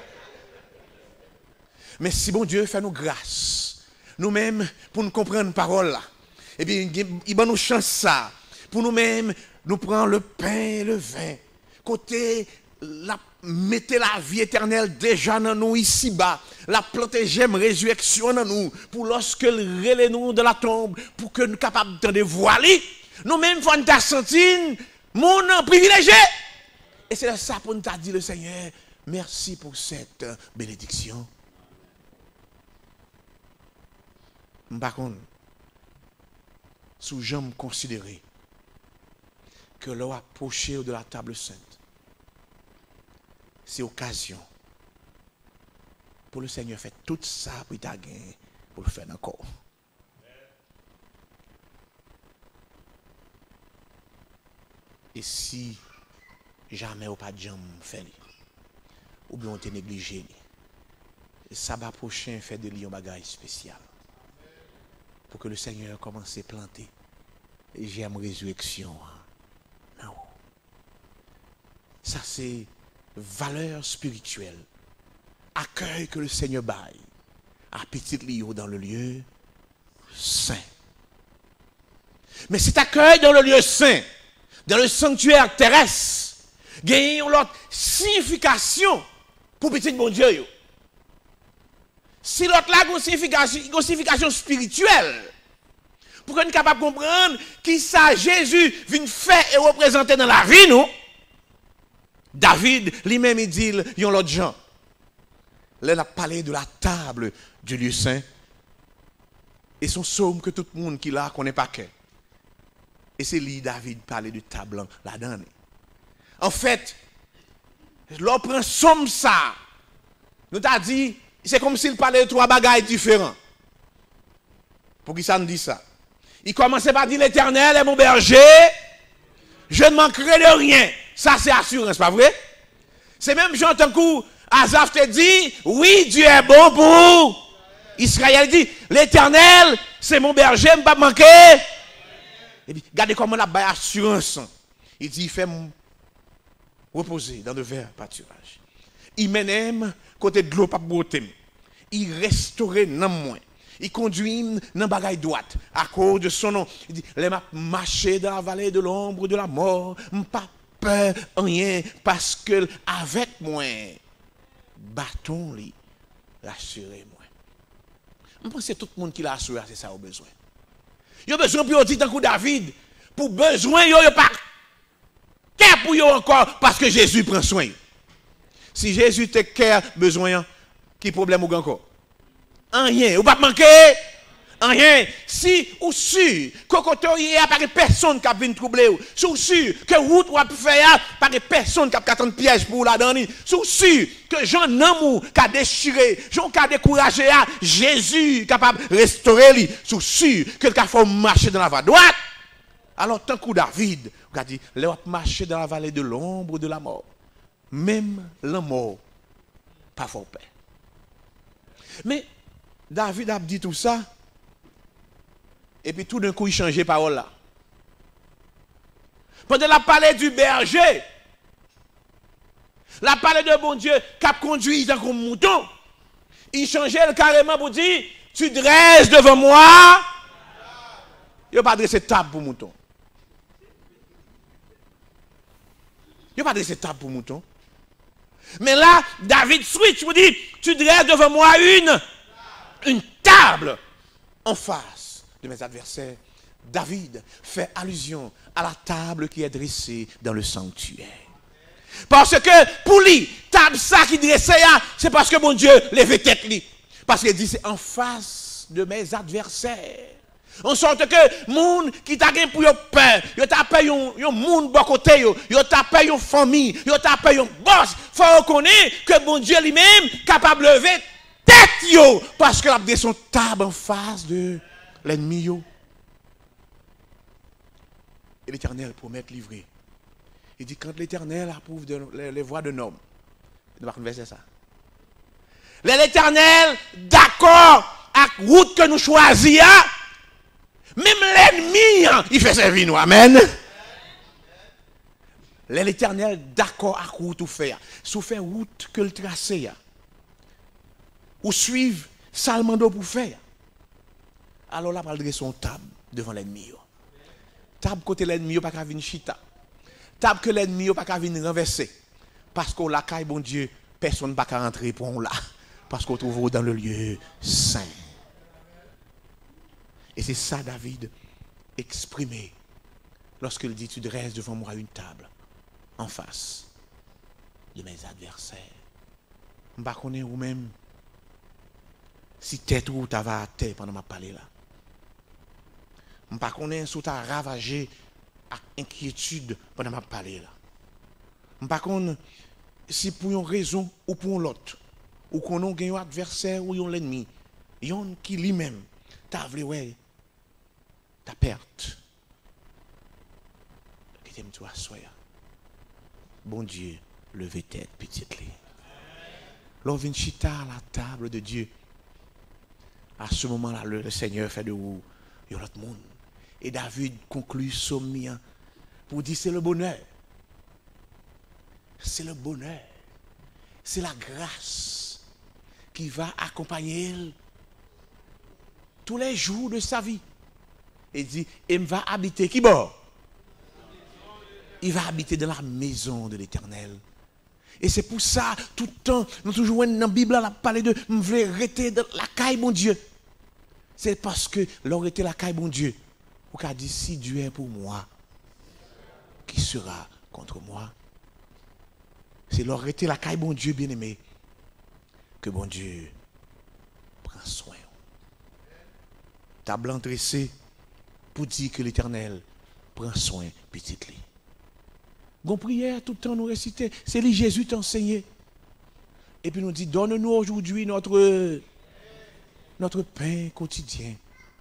[SPEAKER 4] Mais si bon Dieu fait nous grâce, nous-mêmes, pour nous comprendre la parole là, et puis, il va nous chance ça, pour nous-mêmes, nous prenons le pain et le vin, côté, mettez la vie éternelle déjà dans nous ici-bas, la planter j'aime résurrection dans nous, pour lorsque le relais nous de la tombe, pour que nous soyons capables de voiler. Nous-mêmes, il faut nous sentir mon privilégié. Et c'est ça pour nous dire le Seigneur, merci pour cette bénédiction. Par contre, sous jambe considérer que l'on approché de la table sainte, c'est occasion pour le Seigneur faire tout ça pour gagner, pour le faire encore. Et si jamais on pas de jambe fait, ou bien on te négligé, sabbat prochain fait de lui un bagage spécial. Pour que le Seigneur commence à planter. Et j'aime résurrection. Non. Ça c'est valeur spirituelle. Accueil que le Seigneur baille. À petit lieu dans le lieu saint. Mais cet accueil dans le lieu saint, dans le sanctuaire terrestre, il y a une autre signification pour petit bon Dieu. Yo. Si l'autre là a une signification spirituelle, pour qu'on soit capable de comprendre qui ça Jésus vient faire et représenter dans la vie, nous, David lui-même il dit, il y a l'autre gens. Là, il a parlé de la table du lieu saint. Et son psaume que tout le monde qui l'a connaît pas que. Et c'est lui, David, parlait de table là-dedans. En fait, l'on prend somme ça. Nous t'a dit, c'est comme s'il parlait de trois bagailles différents. Pour qui ça nous dit ça? Il commençait par dire l'Éternel est mon berger, je ne manquerai de rien. Ça, c'est assurance, pas vrai? C'est même Jean Tankou, Asaph te dit, oui, Dieu est bon pour Israël. Dit, l'Éternel, c'est mon berger, je ne vais pas manquer. Et puis, regardez comment la baille assurance. Il dit, il fait reposer dans de verts pâturages. Il m'aime côté de l'eau, pas broter. Il restaure dans moi. Il conduit dans bagaille droite à cause de son nom. Il dit, les m'a marché dans la vallée de l'ombre de la mort, pas peur rien parce que avec moi bâton li rassurez-moi. Je pense que tout le monde qui l'a assuré c'est ça au besoin. Il a besoin pour dire tant que David pour besoin yo pas qu'est pour yo encore parce que Jésus prend soin. Si Jésus te care besoin qui problème ou encore? Rien, ou pas manquer rien. Si ou sûr que il y a pas personne qui a venir troubler ou, si sûr que route ou a faire pas personne qui a attendre piège pour la donner, si sûr que Jean Namou qui a déchiré, Jean qui a découragé à Jésus capable de restaurer lui, si sûr que le faut marcher dans la voie droite. Alors tant que David a dit, il va marcher dans la vallée de l'ombre de la mort. Même la mort pas fort peur. Mais David a dit tout ça. Et puis tout d'un coup, il changeait parole là. Pendant la parler du berger, la parler de bon Dieu qui a conduit dans un mouton, il changeait carrément pour dire, tu dresses devant moi. Il n'a pas dressé table pour mouton. Il n'a pas dressé table pour mouton. Mais là, David switch pour dire, tu dresses devant moi une table en face de mes adversaires. David fait allusion à la table qui est dressée dans le sanctuaire. Parce que pour lui, table ça qui dressée, c'est parce que mon Dieu lève tête lui. Parce qu'il dit c'est en face de mes adversaires. En sorte que monde qui t'a gagné pour peur, yo t'a payé un monde bon côté yo t'a payé une famille, yo t'a payé un boss, faut reconnaître que mon Dieu lui-même capable de lever tête yo parce que la son table en face de l'ennemi yo. Et l'Éternel promet de livrer. Il dit quand l'Éternel approuve les voies d'un homme. Il va converser ça. L'Éternel d'accord avec la route que nous choisissons. Même l'ennemi, il fait servir nous. Amen. L'Éternel d'accord avec route ou faire. Si vous faites route que le tracé, ou suivre Salmando pour faire. Alors là, on va dresser son table devant l'ennemi. Table côté l'ennemi, pas qu'à venir chita. Table que l'ennemi, pas qu'à venir renverser. Parce qu'on la caille, bon Dieu, personne ne va pas rentrer pour on là. Parce qu'on trouve dans le lieu saint. Et c'est ça, David, exprimé lorsqu'il dit, tu dresses devant moi une table en face de mes adversaires. Je ne sais pas ou même si tête ou tu vas à terre pendant ma parler là. Je ne sais pas si tu as ravagé à inquiétude pendant ma parler là. Je ne sais pas si pour une raison ou pour l'autre, ou qu'on a un adversaire ou un ennemi, il y a un qui lui-même t'a voulu ouais ta perte. Qui t'aime toi soya. Bon Dieu, levez tête petite lit. L'on vient chita à la table de Dieu. À ce moment-là, le Seigneur fait de vous l'autre monde. Et David conclut somme pour dire c'est le bonheur. C'est le bonheur. C'est la grâce qui va accompagner tous les jours de sa vie. Et dit, il va habiter qui bord? il va habiter dans la maison de l'Éternel. Et c'est pour ça, tout le temps, nous toujours dans la Bible, on a parlé de me voulais rester dans la caille, bon Dieu. C'est parce que l'on était la caille, bon Dieu. On a dit, si Dieu est pour moi, qui sera contre moi? C'est l'on était la caille, bon Dieu, bien-aimé, que bon Dieu prend soin. Table dressée pour dire que l'Éternel prend soin petite lit. Gon prière tout le temps nous réciter, c'est lui Jésus t'enseigner. Et puis nous dit donne-nous aujourd'hui notre pain quotidien.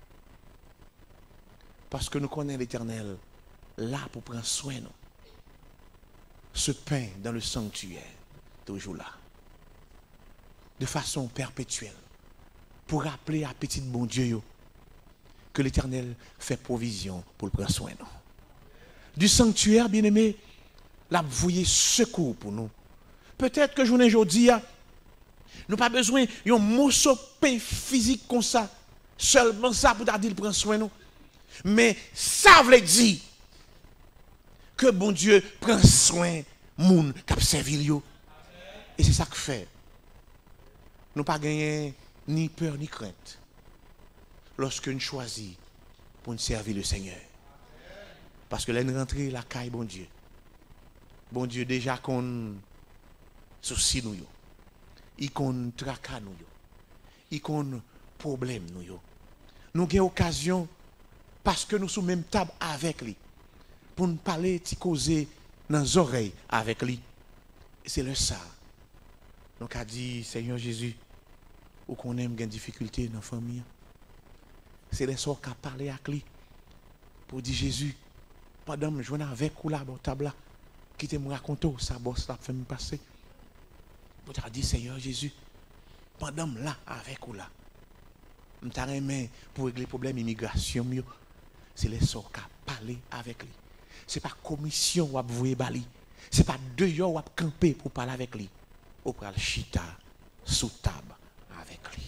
[SPEAKER 4] Parce que nous connaissons l'Éternel là pour prendre soin de nous. Ce pain dans le sanctuaire toujours là. De façon perpétuelle pour rappeler à petit bon Dieu que l'Éternel fait provision pour le prendre soin de nous. Du sanctuaire, bien-aimé, là, vous voyez secours pour nous. Peut-être que journée aujourd'hui, nous pas besoin d'un morceau de pain physique comme ça. Seulement ça pour dire prendre soin de nous. Mais ça veut dire que bon Dieu prend soin de moun qui a servi. Et c'est ça que fait. Nous pas gagner ni peur ni crainte lorsque nous choisissons pour nous servir le Seigneur. Parce que là, nous rentrons la caille, bon Dieu. Bon Dieu, déjà qu'on soucie nous, il qu'on tracas nous, il qu'on problème nous. Nous avons occasion, parce que nous sommes même table avec lui, pour nous parler, pour causer dans les oreilles avec lui. C'est le ça. Donc, a dit, Seigneur Jésus, ou qu'on aime des difficultés dans la famille, c'est le sort qu'a parlé avec lui, pour dire Jésus, pendant que je viens avec vous là, table là, qui te me raconte ça, boss là, fait me passer. Pour te dire, Seigneur Jésus, pendant là, avec vous là, je t'ai pour régler le problème d'immigration, c'est les sorts qu'a parlé avec lui. Ce n'est pas commission ou vous bali. Ce n'est pas deux jours ou camper pour parler avec lui. Ou pour le chita sous table avec lui.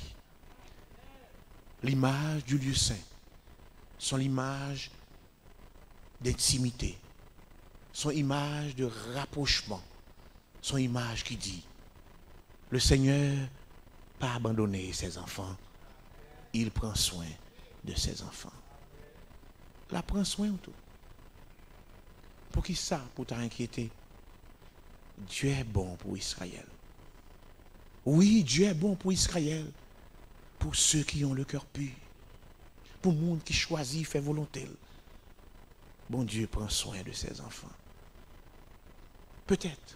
[SPEAKER 4] L'image du lieu saint, son image d'intimité, son image de rapprochement, son image qui dit, le Seigneur n'a pas abandonné ses enfants, il prend soin de ses enfants. Là, prend soin de tout. Pour qui ça, pour t'inquiéter? Dieu est bon pour Israël. Oui, Dieu est bon pour Israël. Pour ceux qui ont le cœur pur. Pour le monde qui choisit, fait volonté. Bon Dieu prend soin de ses enfants. Peut-être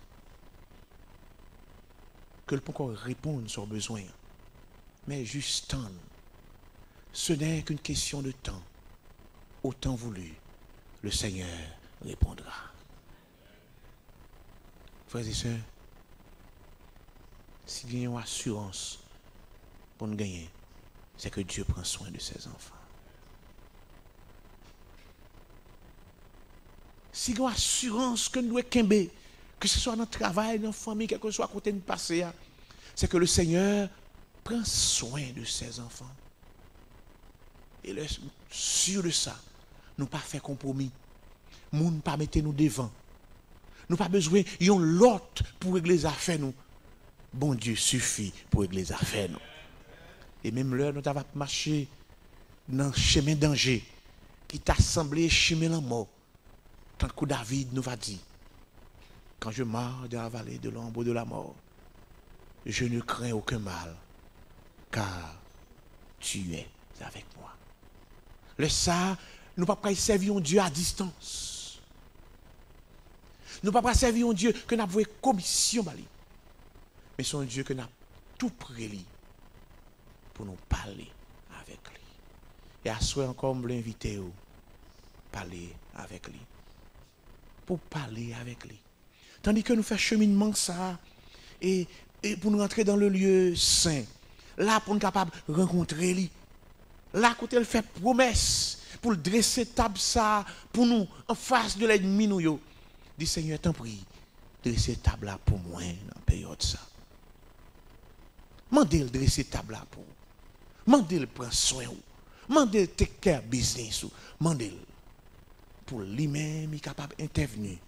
[SPEAKER 4] que le peut encore répondre sur besoin. Mais juste temps. Ce n'est qu'une question de temps. Au temps voulu, le Seigneur répondra. Frères et sœurs, si nous avons assurance pour nous gagner, c'est que Dieu prend soin de ses enfants. Si nous avons assurance que nous devons kembe, que ce soit dans le travail, dans la famille, quel que soit côté de passer, c'est que le Seigneur prend soin de ses enfants. Et sûr de ça, nous ne pas faire compromis. Nous ne pas mettre nous devant. Nous pas besoin de l'autre pour régler les affaires nous. Bon Dieu suffit pour régler les affaires nous. Et même l'heure nous avons marché dans le chemin danger qui t'a semblé chemin la mort. Tant que David nous va dire, quand je marche dans la vallée de l'ombre de la mort, je ne crains aucun mal, car tu es avec moi. Le ça, nous ne pouvons pas servir Dieu à distance. Nous ne pouvons pas servir Dieu que nous avons commission. Mais c'est un Dieu que nous avons tout pris pour nous parler avec lui. Et à soi encore, je l'inviter à parler avec lui. Pour parler avec lui. Tandis que nous faisons cheminement ça, et pour nous entrer dans le lieu saint, là pour nous capables de rencontrer lui. Là, quand elle fait promesse pour dresser table ça pour nous en face de l'ennemi nous. Dis Seigneur, t'en prie, dresser table là pour moi dans la période ça. Mandez le dresser table là pour. Mandez le prendre soin ou. Mandez take care business ou. Mandez pour lui-même il est capable d'intervenir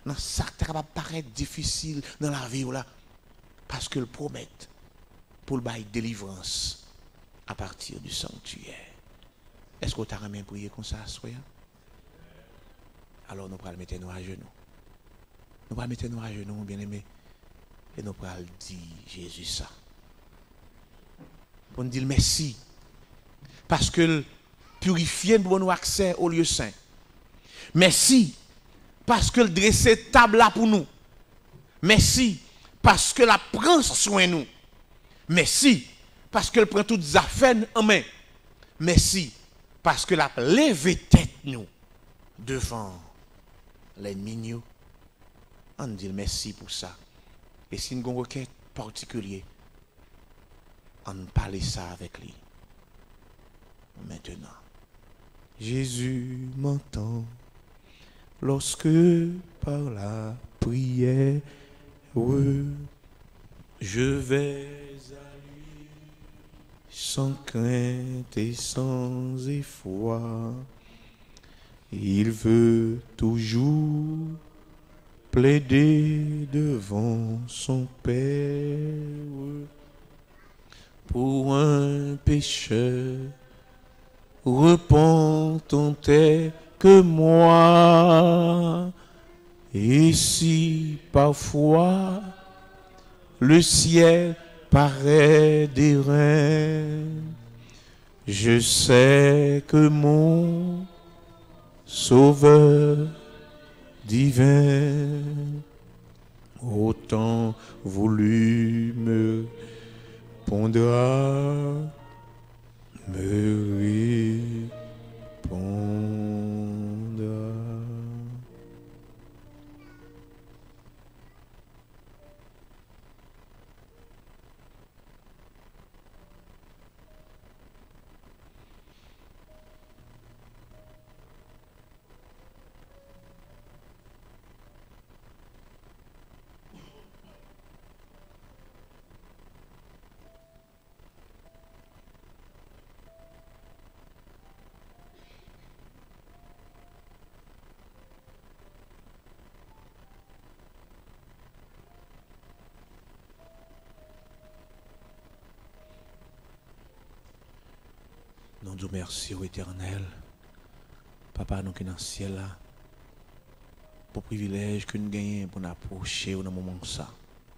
[SPEAKER 4] dans ça qui est capable de paraître difficile dans la vie là, parce que le promet pour le bail délivrance à partir du sanctuaire. Est-ce que tu as jamais prié comme ça, soya? Alors nous allons mettre nous à genoux. Nous allons mettre nous à genoux, bien aimé, et nous allons dire Jésus ça. Pour nous dire merci, parce que purifier pour nous accès au lieu saint. Merci, parce que le dresser table là pour nous. Merci, parce que la prend soin nous. Merci, parce que le prend toutes les affaires en main. Merci, parce que la levé tête nous devant l'ennemi nous. On dit merci pour ça. Et si nous avons une requête particulière, on parle ça avec lui. Maintenant, Jésus m'entend lorsque par la prière je vais à lui sans crainte et sans effroi. Il veut toujours plaider devant son Père pour un pécheur repentant tel que moi. Et si parfois le ciel paraît d'airain, je sais que mon Sauveur divin autant voulu me répondra, me répondra. Nous disons merci au Éternel, Papa, nous qui sommes dans le ciel là, pour le privilège que nous gagnons pour nous approcher dans le moment ça.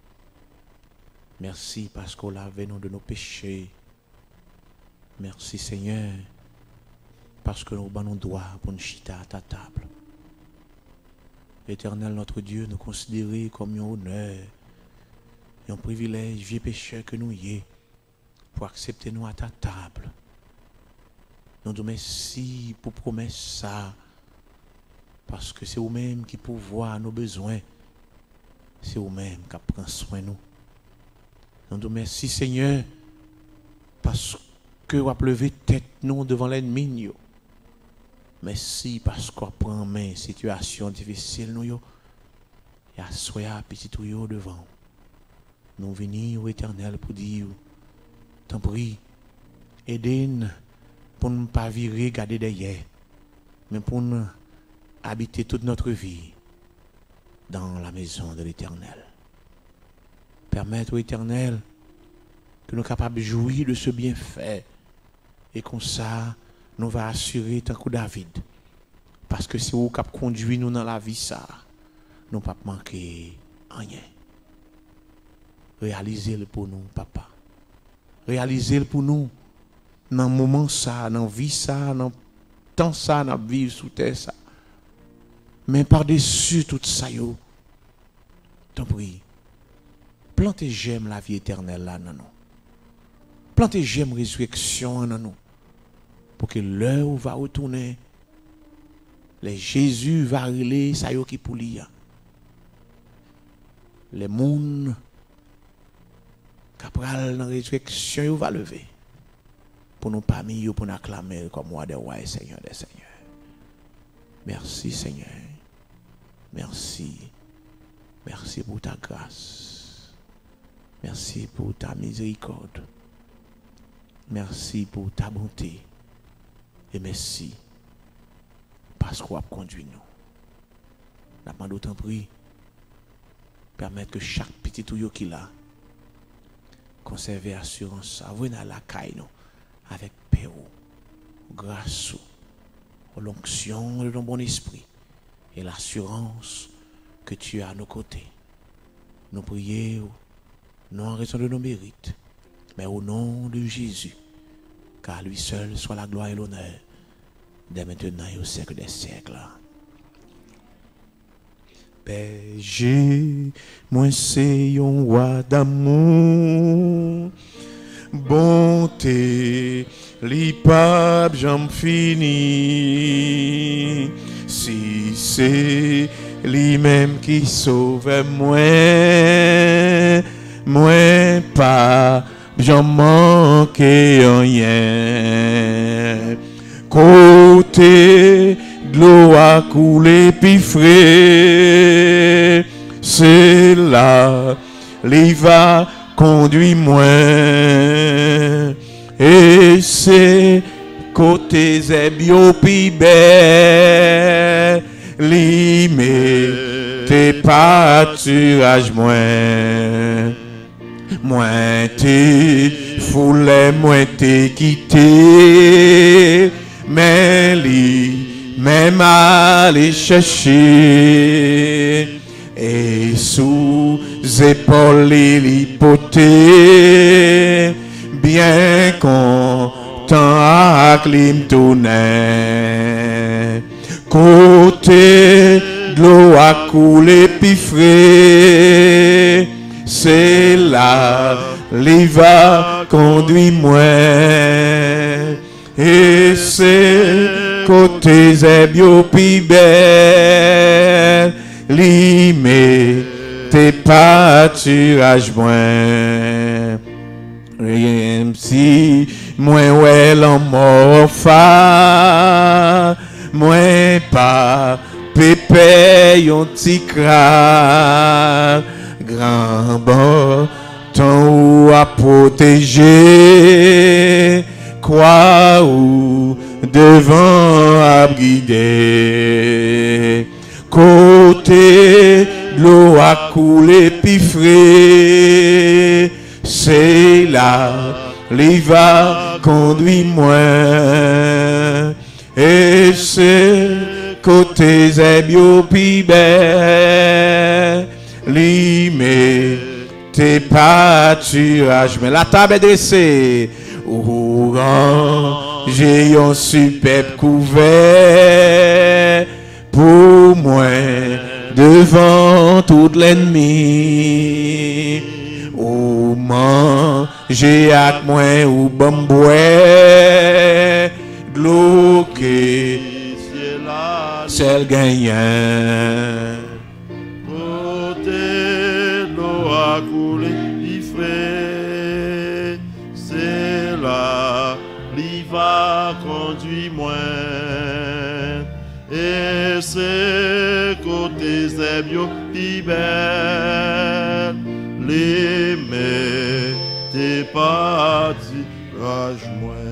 [SPEAKER 4] Merci parce qu'on lavé nous de nos péchés. Merci Seigneur, parce que nous avons droit pour nous chiter à ta table. Éternel, notre Dieu, nous considérer comme un honneur, un privilège, vieux pécheur que nous y est, pour accepter nous à ta table. Nous disons merci pour promettre ça, parce que c'est vous-même qui pouvez voir nos besoins. C'est vous-même qui prend soin de nous. Nous disons merci Seigneur, parce que vous avez levé tête nous devant l'ennemi. Merci parce qu'on prend en main situation difficile nous et assoya petit tout devant. Nous venons au Éternel pour dire, t'en prie, aidez-nous pour ne pas virer, garder derrière, mais pour nous habiter toute notre vie dans la maison de l'Éternel. Permettre au Éternel que nous soyons capables de jouir de ce bienfait et comme ça, nous va assurer tant que David. Parce que c'est vous qui conduit nous dans la vie, ça, nous ne pas manquer rien. Réalisez-le pour nous, papa. Réalisez-le pour nous. Dans le moment ça, dans la vie ça, dans le temps ça, dans la vie sous terre ça. Mais par-dessus tout ça, yo, t'en prie, plantez j'aime la vie éternelle là, non, non. Plantez j'aime résurrection, non, non. Pour que l'heure où va retourner, les Jésus va relayer ça yo qui pour lui. Les mouns, capral dans la résurrection, va lever. Pour nous parmi eux, pour nous acclamer comme roi des rois et Seigneur des seigneurs. Merci Seigneur. Merci. Merci pour ta grâce. Merci pour ta miséricorde. Merci pour ta bonté. Et merci parce qu'on a conduit nous. Nous avons d'autant pris permettre que chaque petit tuyau qu'il a conserver assurance, avouer dans la caille avec paix, grâce, l'onction de ton bon esprit et l'assurance que tu as à nos côtés. Nous prions, non en raison de nos mérites, mais au nom de Jésus, car lui seul soit la gloire et l'honneur, dès maintenant et au siècle des siècles. Berger, moi c'est un roi d'amour, bonté, li pape j'en fini. Si c'est lui-même qui sauve moi, moi pas j'en manque rien. Côté de l'eau a coulé puis frais, c'est là, l'y va conduit moi, et c'est côté zébio puis belle, l'y met tes pâturages moins. Moi t'es foulé, moi t'es quitté, mais lui même aller chercher et sous épaules l'hypothèque bien content à clim tourner côté de l'eau a coulé puis frais, c'est là l'y va conduit moi, et c'est côté zébio pi belle, li met tes pâturages moins. Rien si moins ouais l'emorfa, moins pas pépé yon ti cra, grand bon temps ou à protéger, quoi ou devant à guider. Côté de l'eau a coulé puis frais, c'est là l'y va conduit moi, et c'est côté zébio puis belle, l'y met tes pâturages. Mais la table est dressée, j'ai un superbe couvert pour moi devant tout l'ennemi. Ou manger avec moi ou bamboué, bloqué, c'est le gagnant.
[SPEAKER 5] Côté l'eau a coulé, il fait, c'est là, l'y va conduit moi, et c'est côté zébio, pi belle, les mettez pas, rage moi.